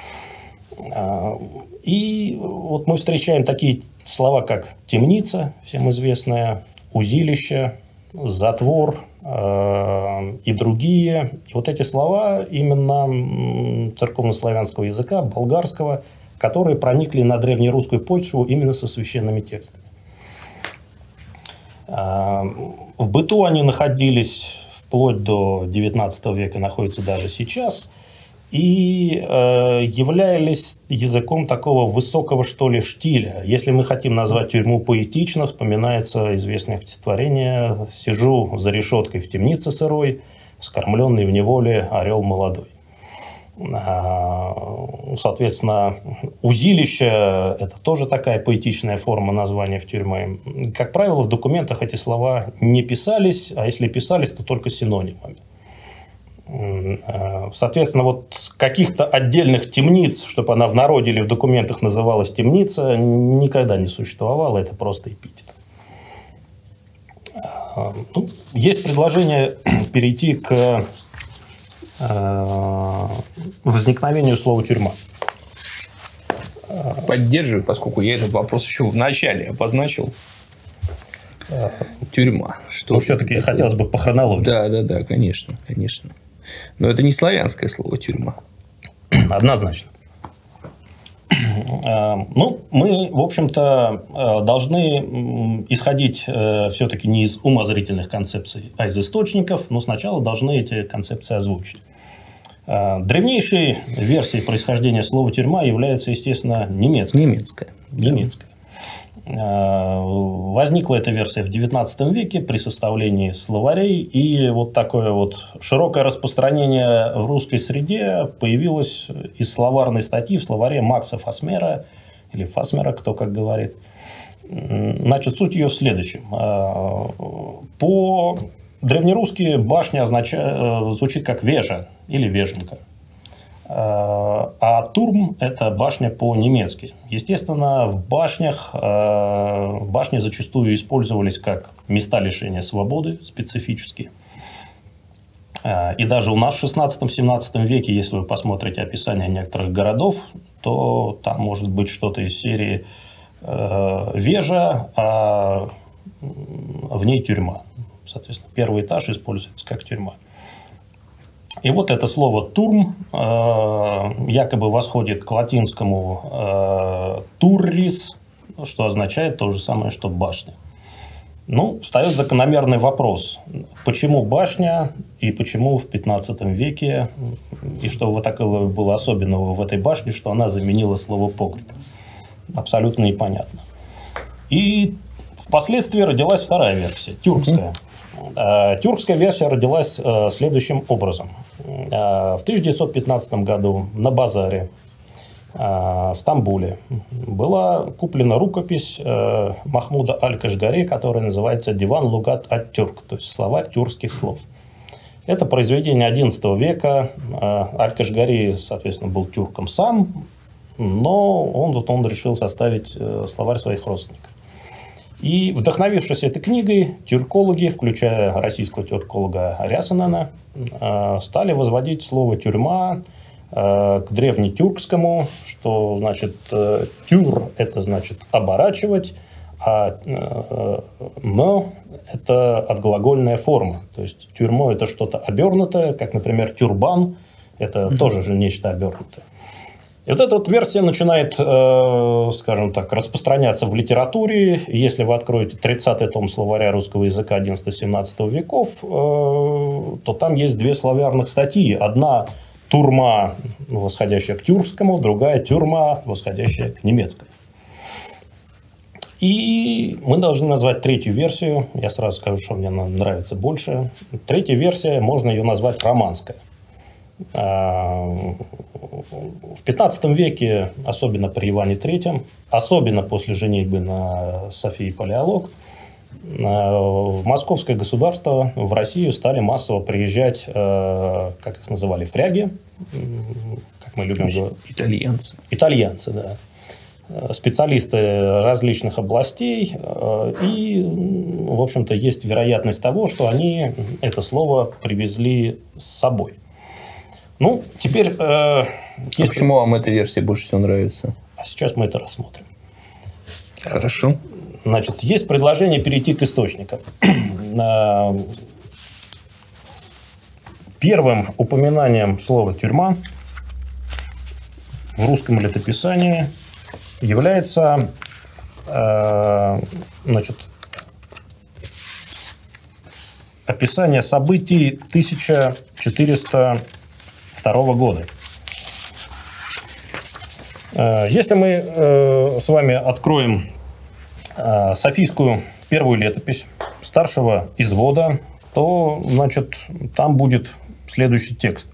И вот мы встречаем такие слова, как темница, всем известная, узилище, затвор и другие. И вот эти слова именно церковно-славянского языка, болгарского, которые проникли на древнерусскую почву именно со священными текстами. В быту они находились вплоть до XIX века, находятся даже сейчас, и являлись языком такого высокого, что ли, штиля. Если мы хотим назвать тюрьму поэтично, вспоминается известное стихотворение «Сижу за решеткой в темнице сырой, скормленный в неволе орел молодой». Соответственно, узилище – это тоже такая поэтичная форма названия в тюрьме. Как правило, в документах эти слова не писались, а если писались, то только синонимами. Соответственно, вот каких-то отдельных темниц, чтобы она в народе или в документах называлась темница, никогда не существовало, это просто эпитет. Есть предложение перейти к возникновению слова «тюрьма». Поддерживаю, поскольку я этот вопрос еще в начале обозначил. Тюрьма. Что все-таки хотелось бы по хронологии. Да, конечно. Но это не славянское слово «тюрьма». Однозначно. Ну, мы, в общем-то, должны исходить все-таки не из умозрительных концепций, а из источников, но сначала должны эти концепции озвучить. Древнейшей версией происхождения слова «тюрьма» является, естественно, немецкая. Возникла эта версия в XIX веке при составлении словарей, и вот такое вот широкое распространение в русской среде появилось из словарной статьи в словаре Макса Фасмера, или Фасмера, кто как говорит. Значит, суть ее в следующем. По-древнерусски башня звучит как вежа или веженка. А турм – это башня по-немецки. Естественно, в башни зачастую использовались как места лишения свободы специфические. И даже у нас в 16-17 веке, если вы посмотрите описание некоторых городов, то там может быть что-то из серии вежа, а в ней тюрьма. Соответственно, первый этаж используется как тюрьма. И вот это слово «турм» якобы восходит к латинскому «туррис», что означает то же самое, что «башня». Ну, встает закономерный вопрос. Почему башня и почему в 15 веке? И что такого было особенного в этой башне, что она заменила слово «погреб»? Абсолютно непонятно. И впоследствии родилась вторая версия, тюркская. Тюркская версия родилась следующим образом. В 1915 году на базаре в Стамбуле была куплена рукопись Махмуда Аль-Кашгари, которая называется «Диван Лугат ат-Тюрк», то есть словарь тюркских слов. Это произведение XI века. Аль-Кашгари, соответственно, был тюрком сам, но он решил составить словарь своих родственников. И, вдохновившись этой книгой, тюркологи, включая российского тюрколога Рясанена, стали возводить слово «тюрьма» к древнетюркскому, что значит «тюр» – это значит «оборачивать», а «м» – это отглагольная форма. То есть тюрьмой – это что-то обернутое, как, например, тюрбан – это тоже же нечто обернутое. И вот эта вот версия начинает, скажем так, распространяться в литературе. Если вы откроете 30-й том словаря русского языка XI-XVII веков, то там есть две словарных статьи. Одна турма, восходящая к тюркскому, другая тюрьма, восходящая к немецкой. И мы должны назвать третью версию. Я сразу скажу, что мне она нравится больше. Третья версия, можно ее назвать романская. В 15 веке, особенно при Иване III, особенно после женитьбы на Софии Палеолог, в Московское государство, в Россию стали массово приезжать, как их называли, фряги, как мы любим говорить. Итальянцы, да. Специалисты различных областей. И, в общем-то, есть вероятность того, что они это слово привезли с собой. Ну, теперь... Почему вам эта версия больше всего нравится? А сейчас мы это рассмотрим. Хорошо. Значит, есть предложение перейти к источникам. Первым упоминанием слова «тюрьма» в русском летописании является, значит, описание событий 1402 года. Если мы с вами откроем Софийскую первую летопись старшего извода, то, значит, там будет следующий текст.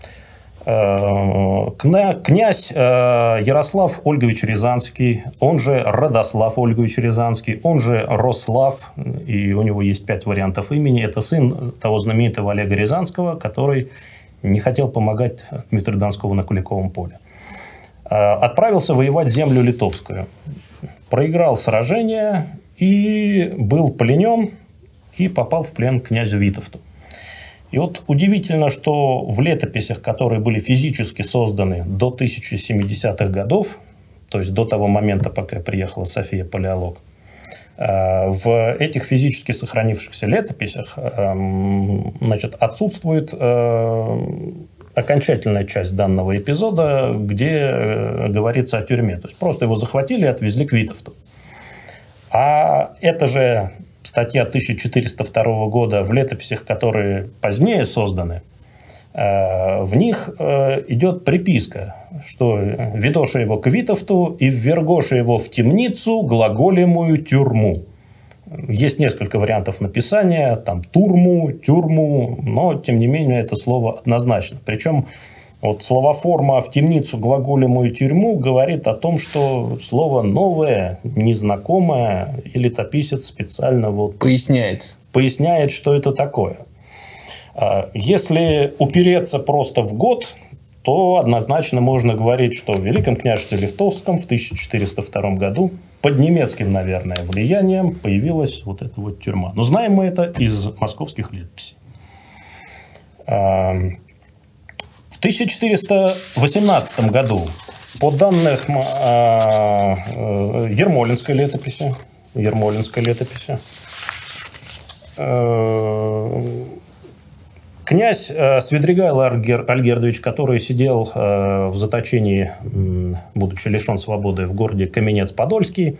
Князь Ярослав Ольгович Рязанский, он же Радослав Ольгович Рязанский, он же Рослав, и у него есть 5 вариантов имени. Это сын того знаменитого Олега Рязанского, который не хотел помогать Дмитрию Донскому на Куликовом поле. Отправился воевать землю литовскую. Проиграл сражение и был пленен, и попал в плен к князю Витовту. И вот удивительно, что в летописях, которые были физически созданы до 1070-х годов, то есть до того момента, пока приехала София Палеолог, в этих физически сохранившихся летописях значит, отсутствует окончательная часть данного эпизода, где говорится о тюрьме. То есть просто его захватили и отвезли к Витовту. А это же статья 1402 года в летописях, которые позднее созданы, в них идет приписка, что «ведоша его к Витовту и ввергоша его в темницу глаголемую тюрьму». Есть несколько вариантов написания, там турму, тюрьму, но тем не менее это слово однозначно. Причем вот словоформа «в темницу глаголемую тюрьму» говорит о том, что слово новое, незнакомое, и летописец специально вот поясняет, что это такое. Если упереться просто в год, то однозначно можно говорить, что в Великом княжестве Литовском в 1402 году под немецким, наверное, влиянием появилась вот эта вот тюрьма. Но знаем мы это из московских летописей. В 1418 году, по данным Ермолинской летописи, князь Свидригайло Альгердович, который сидел в заточении, будучи лишен свободы в городе Каменец-Подольский,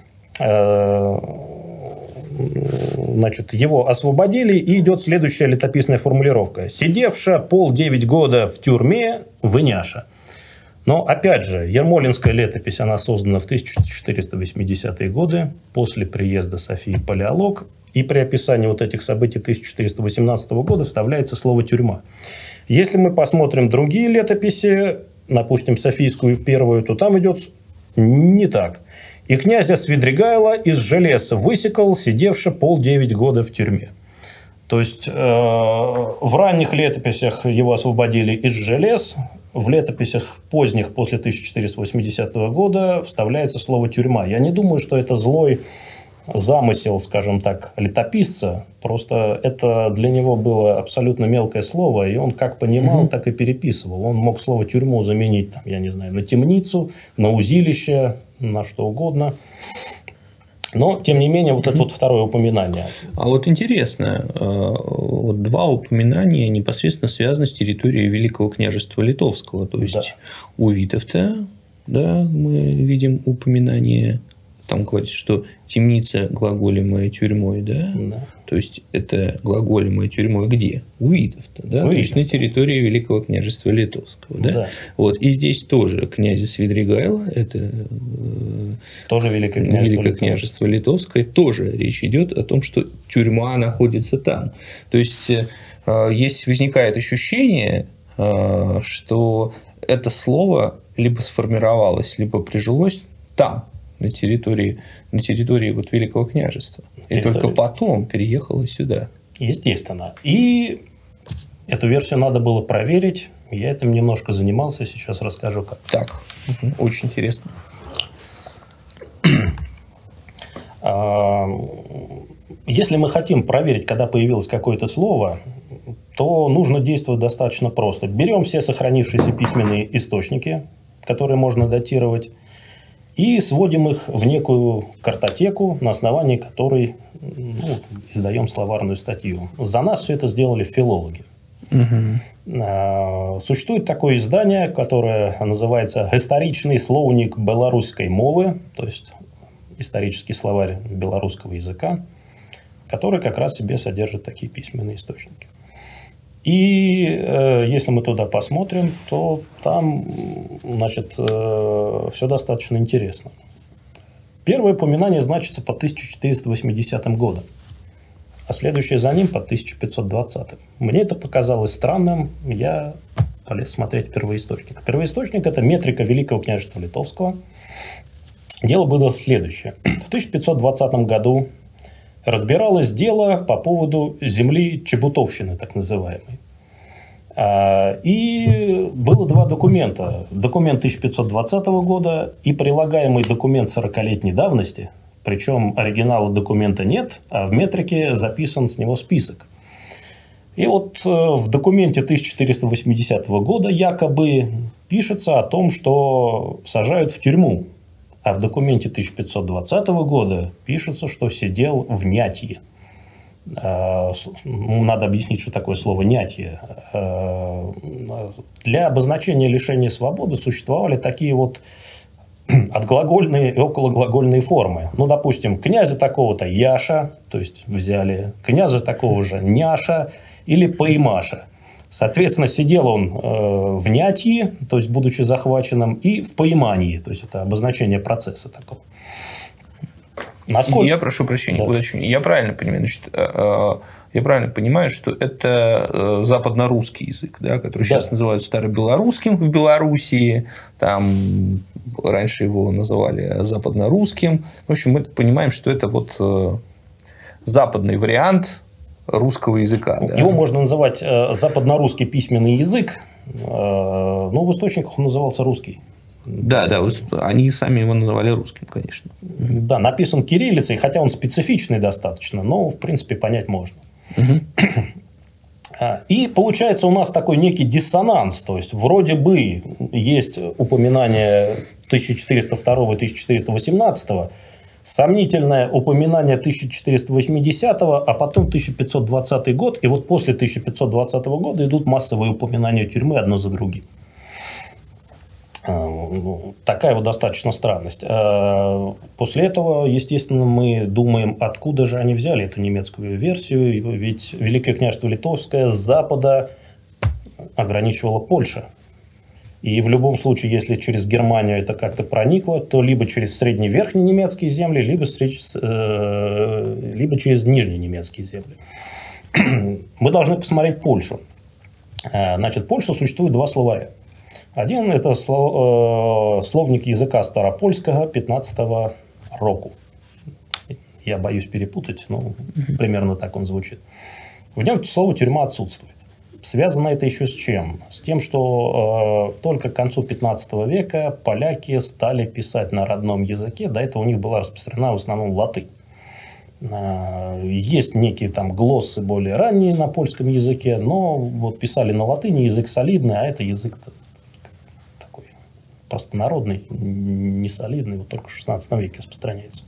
значит, его освободили, и идет следующая летописная формулировка. «Сидевша 8,9 года в тюрьме, выняша». Но, опять же, Ермолинская летопись, она создана в 1480-е годы, после приезда Софии Палеолог. И при описании вот этих событий 1418 года вставляется слово «тюрьма». Если мы посмотрим другие летописи, допустим, Софийскую первую, то там идет не так. «И князя Свидригайла из железа высекал, сидевши 8,9 года в тюрьме». То есть, в ранних летописях его освободили из желез, в летописях поздних, после 1480 года, вставляется слово «тюрьма». Я не думаю, что это злой замысел, скажем так, летописца. Просто это для него было абсолютно мелкое слово, и он как понимал, так и переписывал. Он мог слово «тюрьму» заменить, там, я не знаю, на темницу, на узилище, на что угодно. Но, тем не менее, вот это вот второе упоминание. А вот интересно, вот два упоминания непосредственно связаны с территорией Великого княжества Литовского. То есть, у Витовта, да, мы видим упоминание, там говорится, что темница глаголемая тюрьмой, да? То есть, это глаголемая тюрьмой где? У Витовта, да? То есть, на территории Великого княжества Литовского, да? Вот. И здесь тоже князя Свидригайла, это тоже Великое княжество Литовское, тоже речь идет о том, что тюрьма находится там. То есть, возникает ощущение, что это слово либо сформировалось, либо прижилось там, на территории вот Великого княжества. И только потом переехала сюда. Естественно. И эту версию надо было проверить. Я этим немножко занимался. Сейчас расскажу, как. Так, очень интересно. Если мы хотим проверить, когда появилось какое-то слово, то нужно действовать достаточно просто. Берем все сохранившиеся письменные источники, которые можно датировать, и сводим их в некую картотеку, на основании которой издаем словарную статью. За нас все это сделали филологи. Существует такое издание, которое называется «Историчный словник белорусской мовы», то есть исторический словарь белорусского языка, который как раз в себе содержит такие письменные источники. И если мы туда посмотрим, то там, значит, все достаточно интересно. Первое упоминание значится по 1480 годам, а следующее за ним по 1520. Мне это показалось странным, я полез смотреть первоисточник. Первоисточник – это метрика Великого княжества Литовского. Дело было следующее. В 1520 году разбиралось дело по поводу земли Чебутовщины, так называемой. И было два документа. Документ 1520 года и прилагаемый документ 40-летней давности. Причем оригинала документа нет, а в метрике записан с него список. И вот в документе 1480 года якобы пишется о том, что сажают в тюрьму. А в документе 1520 года пишется, что сидел в нятье. Надо объяснить, что такое слово «нятье». Для обозначения лишения свободы существовали такие вот отглагольные и окологлагольные формы. Ну, допустим, князя такого-то Яша, то есть взяли, князя такого же Няша или Поймаша. Соответственно, сидел он в нятье, то есть будучи захваченным, и в поймании, то есть это обозначение процесса такого. Насколько... Я прошу прощения, уточню. Я правильно понимаю, что это западно-русский язык, да, который сейчас называют старобелорусским в Белоруссии, там раньше его называли западно-русским. В общем, мы понимаем, что это вот западный вариант русского языка. Да? Его можно называть западно-русский письменный язык, но в источниках он назывался русский. Да, они сами его называли русским, конечно. Да, написан кириллицей, хотя он специфичный достаточно, но, в принципе, понять можно. И получается у нас такой некий диссонанс, то есть вроде бы есть упоминание 1402 и 1418, сомнительное упоминание 1480, а потом 1520 год, и вот после 1520 года идут массовые упоминания тюрьмы одно за другим. Такая вот достаточно странность. После этого, естественно, мы думаем, откуда же они взяли эту немецкую версию, ведь Великое княжество Литовское с запада ограничивала Польша. И в любом случае, если через Германию это как-то проникло, то либо через средне-верхние немецкие земли, либо через нижние немецкие земли. Мы должны посмотреть Польшу. Значит, в Польше существует два словаря. Один – это словник языка старопольского 15-го року. Я боюсь перепутать, но примерно так он звучит. В нем слово «тюрьма» отсутствует. Связано это еще с чем? С тем, что только к концу 15 века поляки стали писать на родном языке. До этого у них была распространена в основном латынь. Есть некие там глоссы более ранние на польском языке, но вот писали на латыни, язык солидный, а это язык такой простонародный, не солидный, вот только в 16 веке распространяется.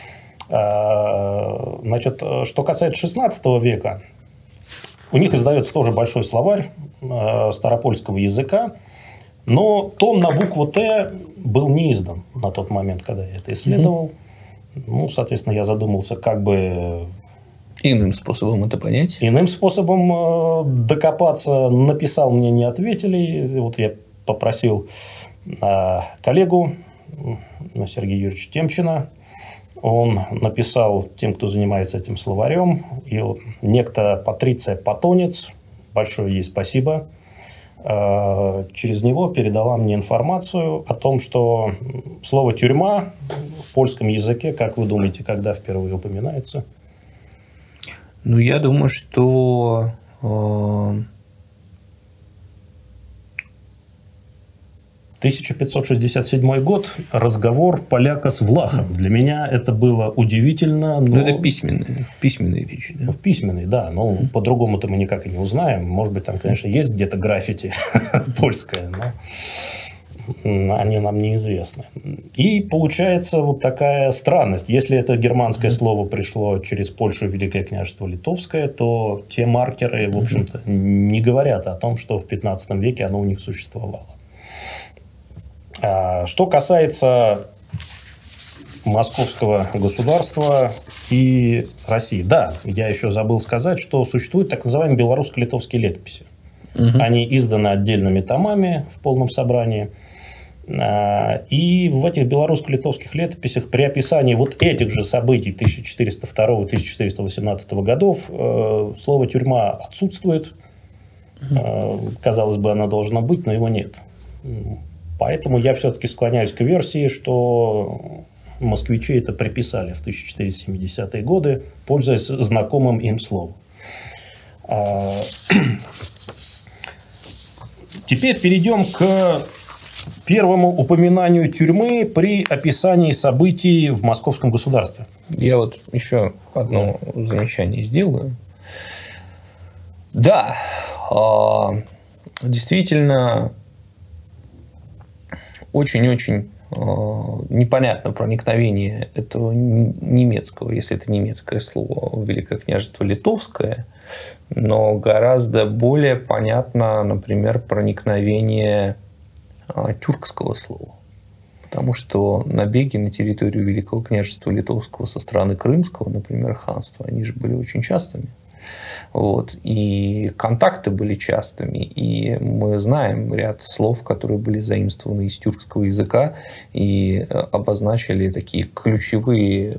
Значит, что касается 16 века, у них издается тоже большой словарь старопольского языка, но том на букву «Т» был не издан на тот момент, когда я это исследовал. Ну, соответственно, я задумался, как бы... Иным способом это понять? Иным способом докопаться. Написал, мне не ответили. Вот я попросил коллегу Сергея Юрьевича Темчина. Он написал тем, кто занимается этим словарем. И вот некто Патриция Патонец, большое ей спасибо, через него передала мне информацию о том, что слово «тюрьма» в польском языке, как вы думаете, когда впервые упоминается? Ну, я думаю, что... 1567 год. Разговор поляка с Влахом. Для меня это было удивительно. Но... это письменная речь. Да? В письменной, да. Но по-другому-то мы никак и не узнаем. Может быть, там, конечно, есть где-то граффити польское, но они нам неизвестны. И получается вот такая странность. Если это германское слово пришло через Польшу, Великое княжество Литовское, то те маркеры, в общем-то, не говорят о том, что в 15 веке оно у них существовало. Что касается московского государства и России. Да, я еще забыл сказать, что существуют так называемые белорусско-литовские летописи. Они изданы отдельными томами в полном собрании. И в этих белорусско-литовских летописях при описании вот этих же событий 1402-1418 годов слово «тюрьма» отсутствует. Казалось бы, оно должно быть, но его нет. Поэтому я все-таки склоняюсь к версии, что москвичи это приписали в 1470-е годы, пользуясь знакомым им словом. Теперь перейдем к первому упоминанию тюрьмы при описании событий в московском государстве. Я вот еще одно замечание сделаю. Да, действительно, очень-очень непонятно проникновение этого немецкого, если это немецкое слово, в Великое княжество Литовское, но гораздо более понятно, например, проникновение тюркского слова. Потому что набеги на территорию Великого княжества Литовского со стороны Крымского, например, ханства, они же были очень частыми. Вот. И контакты были частыми, и мы знаем ряд слов, которые были заимствованы из тюркского языка и обозначили такие ключевые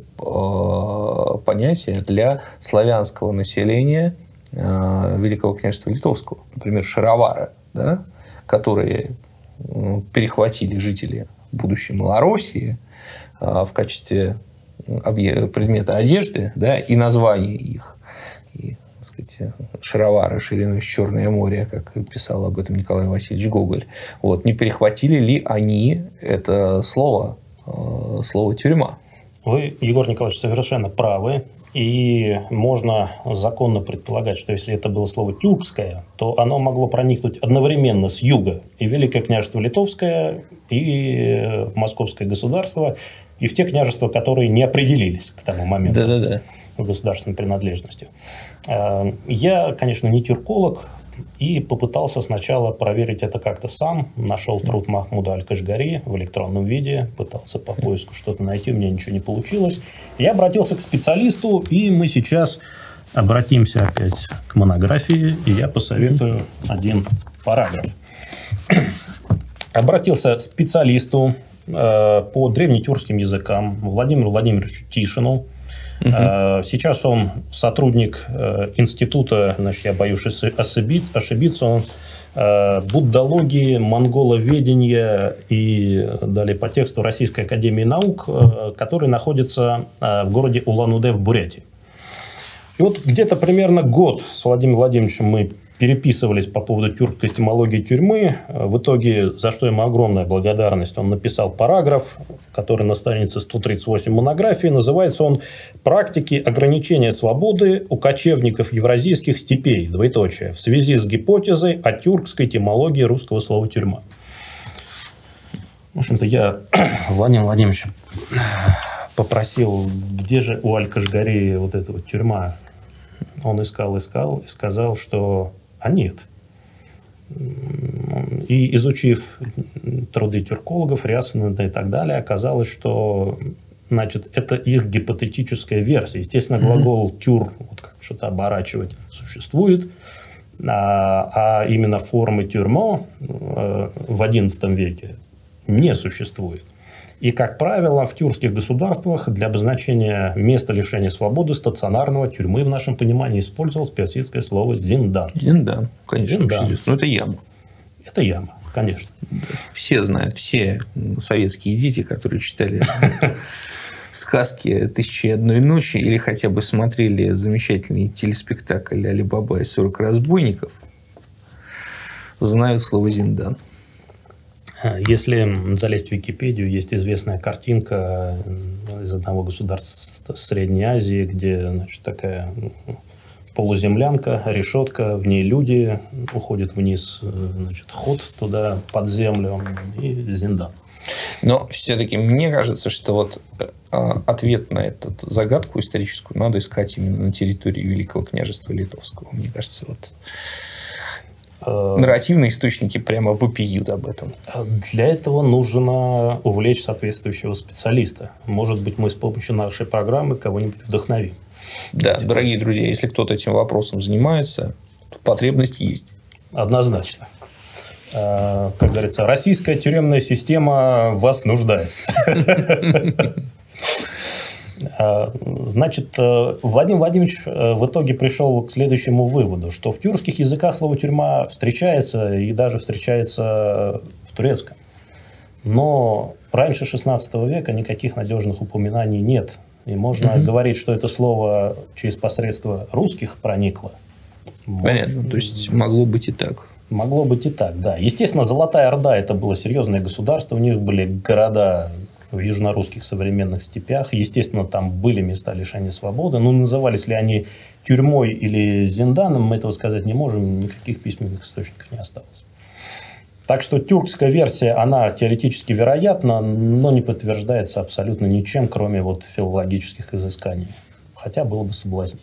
понятия для славянского населения Великого княжества Литовского. Например, шаровары, да, которые перехватили жители будущей Малороссии в качестве предмета одежды, да, и названия их. И, так сказать, шаровары шириной в Черное море, как писал об этом Николай Васильевич Гоголь. Вот. Не перехватили ли они это слово «тюрьма»? Вы, Егор Николаевич, совершенно правы. И можно законно предполагать, что если это было слово «тюркское», то оно могло проникнуть одновременно с юга и в Великое княжество Литовское, и в Московское государство, и в те княжества, которые не определились к тому моменту. Да-да-да. Государственной принадлежностью. Я, конечно, не тюрколог, и попытался сначала проверить это как-то сам. Нашел труд Махмуда Аль-Кашгари в электронном виде, пытался по поиску что-то найти, у меня ничего не получилось. Я обратился к специалисту, и мы сейчас обратимся опять к монографии, и я посоветую один параграф. Обратился к специалисту по древнетюркским языкам Владимиру Владимировичу Тишину. Сейчас он сотрудник института, значит, я боюсь ошибиться, он буддологии, монголоведения и далее по тексту Российской академии наук, который находится в городе Улан-Удэ в Бурятии. И вот где-то примерно год с Владимиром Владимировичем мы переписывались по поводу тюркской этимологии тюрьмы. В итоге, за что ему огромная благодарность, он написал параграф, который на странице 138 монографии. Называется он «Практики ограничения свободы у кочевников евразийских степей, двоеточие, в связи с гипотезой о тюркской этимологии русского слова «тюрьма». В общем-то, я Владимира Владимировича попросил, где же у Аль-Кашгари вот эта вот тюрьма. Он искал и сказал, что нет. И изучив труды тюркологов, Рясина и так далее, оказалось, что, значит, это их гипотетическая версия. Естественно, глагол «тюр», вот как что-то оборачивать, существует, а именно формы «тюрьмо» в XI веке не существует. И, как правило, в тюркских государствах для обозначения места лишения свободы стационарного тюрьмы в нашем понимании использовалось персидское слово «зиндан». Зиндан, конечно. Зиндан. Но это яма. Это яма, конечно. Все знают, все советские дети, которые читали сказки «Тысяча и одной ночи» или хотя бы смотрели замечательный телеспектакль «Али Баба и 40 разбойников», знают слово «зиндан». Если залезть в Википедию, есть известная картинка из одного государства Средней Азии, где, значит, такая полуземлянка, решетка, в ней люди, уходит вниз, значит, ход туда под землю и зиндан. Но все-таки мне кажется, что вот ответ на эту загадку историческую надо искать именно на территории Великого княжества Литовского. Мне кажется, вот нарративные источники прямо вопиют об этом. Для этого нужно увлечь соответствующего специалиста. Может быть, мы с помощью нашей программы кого-нибудь вдохновим. Да, дорогие друзья, если кто-то этим вопросом занимается, то потребность есть. Однозначно. Как говорится, российская тюремная система в вас нуждается. Значит, Владимир Владимирович в итоге пришел к следующему выводу, что в тюркских языках слово «тюрьма» встречается и даже встречается в турецком. Но раньше XVI века никаких надежных упоминаний нет. И можно говорить, что это слово через посредство русских проникло. Понятно, то есть могло быть и так. Могло быть и так, да. Естественно, Золотая Орда – это было серьезное государство, у них были города в южнорусских современных степях. Естественно, там были места лишения свободы. Но назывались ли они тюрьмой или зинданом, мы этого сказать не можем, никаких письменных источников не осталось. Так что тюркская версия, она теоретически вероятна, но не подтверждается абсолютно ничем, кроме вот филологических изысканий. Хотя было бы соблазнительно.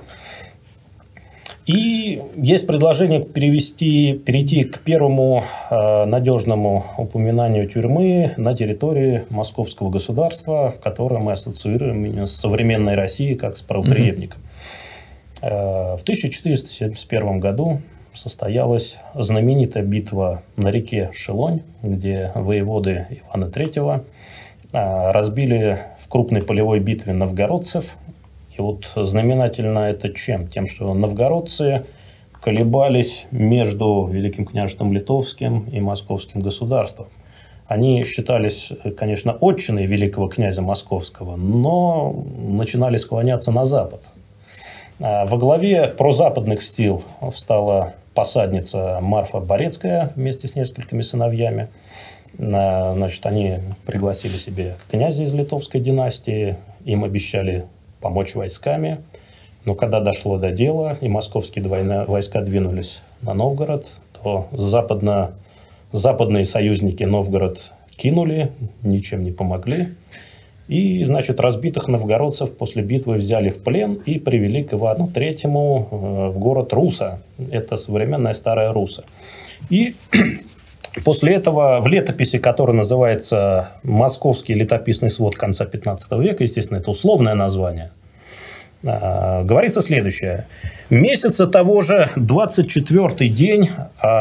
И есть предложение перейти к первому надежному упоминанию тюрьмы на территории Московского государства, которое мы ассоциируем именно с современной Россией как с правопреемником. В 1471 году состоялась знаменитая битва на реке Шелонь, где воеводы Ивана III разбили в крупной полевой битве новгородцев. И вот знаменательно это чем? Тем, что новгородцы колебались между Великим княжеством Литовским и Московским государством. Они считались, конечно, отчиной великого князя Московского, но начинали склоняться на запад. Во главе прозападных сил встала посадница Марфа Борецкая вместе с несколькими сыновьями. Значит, они пригласили себе князя из литовской династии, им обещали помочь войсками. Но когда дошло до дела, и московские войска двинулись на Новгород, то западные союзники Новгород кинули, ничем не помогли. И, значит, разбитых новгородцев после битвы взяли в плен и привели к Ивану III в город Руса. Это современная Старая Руса. И после этого в летописи, которая называется «Московский летописный свод конца 15 века», естественно, это условное название, говорится следующее. Месяца того же 24-й день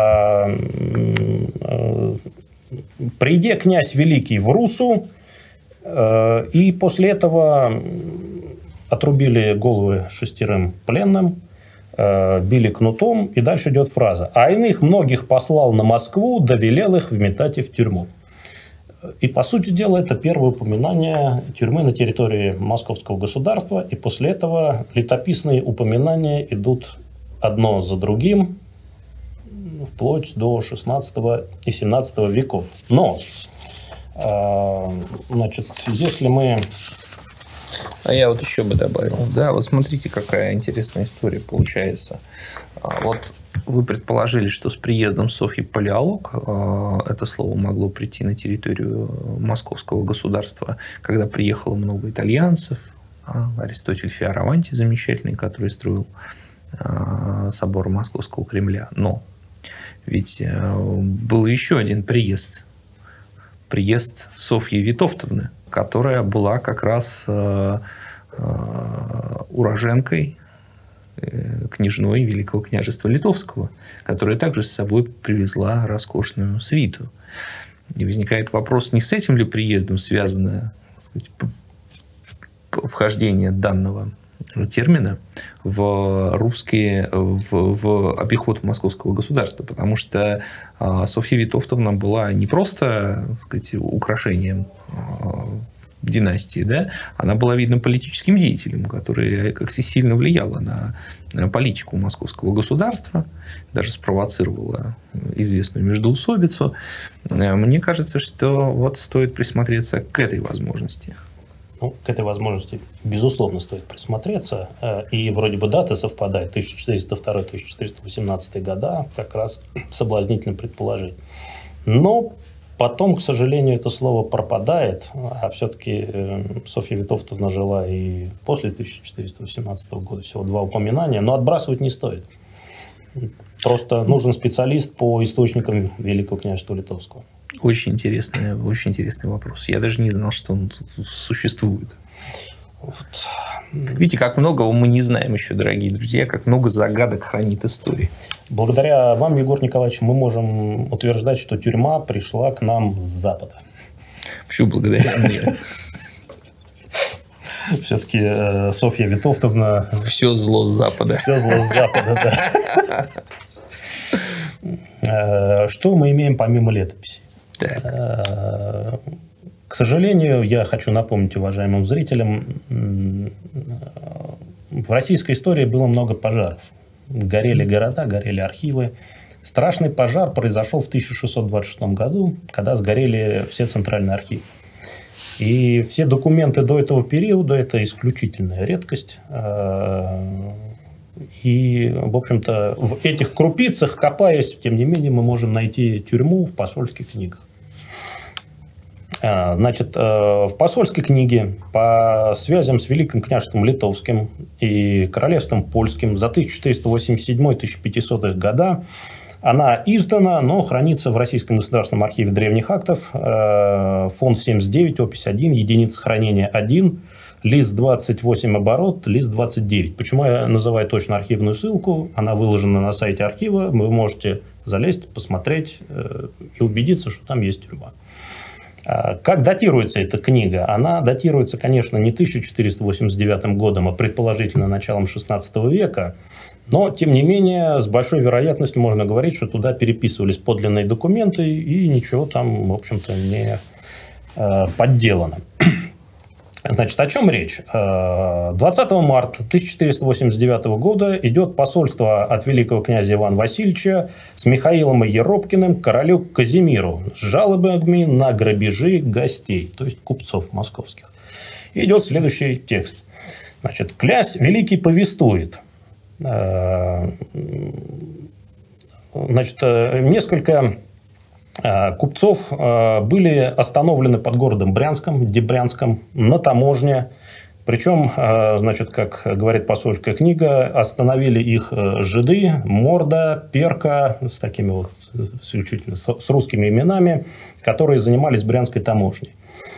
приде князь Великий в Русу, и после этого отрубили головы 6 пленным, били кнутом, и дальше идет фраза. А иных многих послал на Москву, да велел их вметать и в тюрьму. И, по сути дела, это первое упоминание тюрьмы на территории Московского государства, и после этого летописные упоминания идут одно за другим, вплоть до 16 и 17 веков. Но, значит, если мы... А я вот еще бы добавил. Да, вот смотрите, какая интересная история получается. Вот вы предположили, что с приездом Софьи Палеолог это слово могло прийти на территорию Московского государства, когда приехало много итальянцев. Аристотель Фиараванти замечательный, который строил собор Московского Кремля. Но ведь был еще один приезд. Приезд Софьи Витовтовны, которая была как раз уроженкой княжной Великого княжества Литовского, которая также с собой привезла роскошную свиту. И возникает вопрос, не с этим ли приездом связано, так сказать, вхождение данного термина в русские, в обиход Московского государства, потому что Софья Витовтовна была не просто, так сказать, украшением династии, да, она была, видно, политическим деятелем, который как-то сильно влияла на политику Московского государства, даже спровоцировала известную междоусобицу. Мне кажется, что вот стоит присмотреться к этой возможности. Ну, к этой возможности, безусловно, стоит присмотреться. И вроде бы даты совпадают. 1402-1418 года как раз соблазнительно предположить. Но потом, к сожалению, это слово пропадает. А все-таки Софья Витовтовна жила и после 1418 года. Всего 2 упоминания. Но отбрасывать не стоит. Просто нужен специалист по источникам Великого княжества Литовского. Очень интересный вопрос. Я даже не знал, что он существует. Вот. Видите, как многого мы не знаем еще, дорогие друзья, как много загадок хранит история. Благодаря вам, Егор Николаевич, мы можем утверждать, что тюрьма пришла к нам с Запада. Почему благодаря мне? Все-таки Софья Витовтовна... Все зло с Запада. Все зло с Запада, да. Что мы имеем помимо летописи? Так. К сожалению, я хочу напомнить уважаемым зрителям, в российской истории было много пожаров. Горели города, горели архивы. Страшный пожар произошел в 1626 году, когда сгорели все центральные архивы. И все документы до этого периода, это исключительная редкость, И, в общем-то, в этих крупицах, копаясь, тем не менее, мы можем найти тюрьму в посольских книгах. Значит, в посольской книге по связям с Великим княжеством Литовским и Королевством Польским за 1487-1500 года она издана, но хранится в Российском государственном архиве древних актов, фонд 79, опись 1, единица хранения 1, лист 28 оборот, лист 29. Почему я называю точно архивную ссылку? Она выложена на сайте архива, вы можете залезть, посмотреть и убедиться, что там есть тюрьма. Как датируется эта книга? Она датируется, конечно, не 1489 годом, а предположительно началом XVI века. Но, тем не менее, с большой вероятностью можно говорить, что туда переписывались подлинные документы, и ничего там, в общем-то, не подделано. Значит, о чем речь? 20 марта 1489 года идет посольство от великого князя Ивана Васильевича с Михаилом Еропкиным к королю Казимиру с жалобами на грабежи гостей, то есть купцов московских. И идет следующий текст. Значит, князь великий повествует. Значит, несколько купцов были остановлены под городом Дебрянском на таможне. Причем, значит, как говорит посольская книга, остановили их жиды, Морда, Перка, с такими вот исключительно с русскими именами, которые занимались брянской таможней.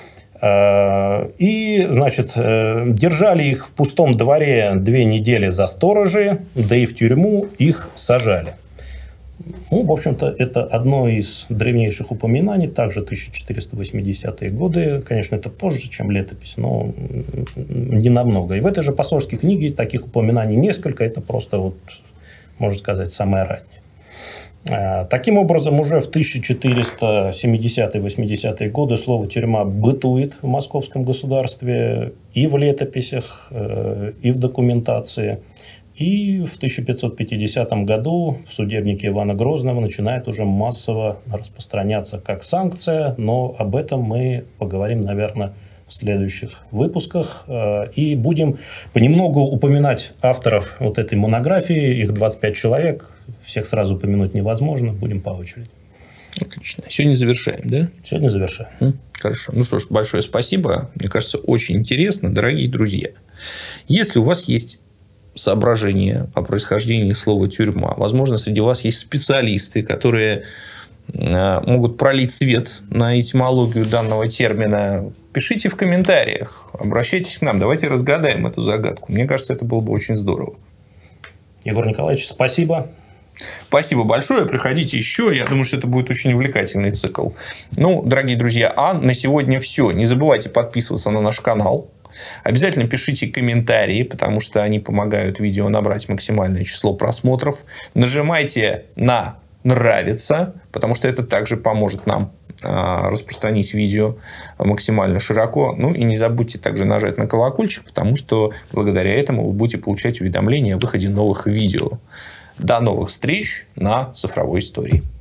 И, значит, держали их в пустом дворе 2 недели за сторожи, да и в тюрьму их сажали. Ну, в общем-то, это одно из древнейших упоминаний, также 1480-е годы. Конечно, это позже, чем летопись, но не намного. И в этой же посольской книге таких упоминаний несколько. Это просто, вот, можно сказать, самое раннее. Таким образом, уже в 1470-80-е годы слово «тюрьма» бытует в московском государстве и в летописях, и в документации. И в 1550 году в судебнике Ивана Грозного начинает уже массово распространяться как санкция, но об этом мы поговорим, наверное, в следующих выпусках. И будем понемногу упоминать авторов вот этой монографии, их 25 человек, всех сразу упомянуть невозможно, будем по очереди. Отлично. Сегодня завершаем, да? Сегодня завершаем. Хорошо. Ну что ж, большое спасибо. Мне кажется, очень интересно, дорогие друзья. Если у вас есть соображения о происхождении слова «тюрьма», возможно, среди вас есть специалисты, которые могут пролить свет на этимологию данного термина, пишите в комментариях, обращайтесь к нам, давайте разгадаем эту загадку. Мне кажется, это было бы очень здорово. Егор Николаевич, спасибо. Спасибо большое. Приходите еще. Я думаю, что это будет очень увлекательный цикл. Ну, дорогие друзья, а на сегодня все. Не забывайте подписываться на наш канал. Обязательно пишите комментарии, потому что они помогают видео набрать максимальное число просмотров. Нажимайте на «Нравится», потому что это также поможет нам распространить видео максимально широко. Ну и не забудьте также нажать на колокольчик, потому что благодаря этому вы будете получать уведомления о выходе новых видео. До новых встреч на цифровой истории.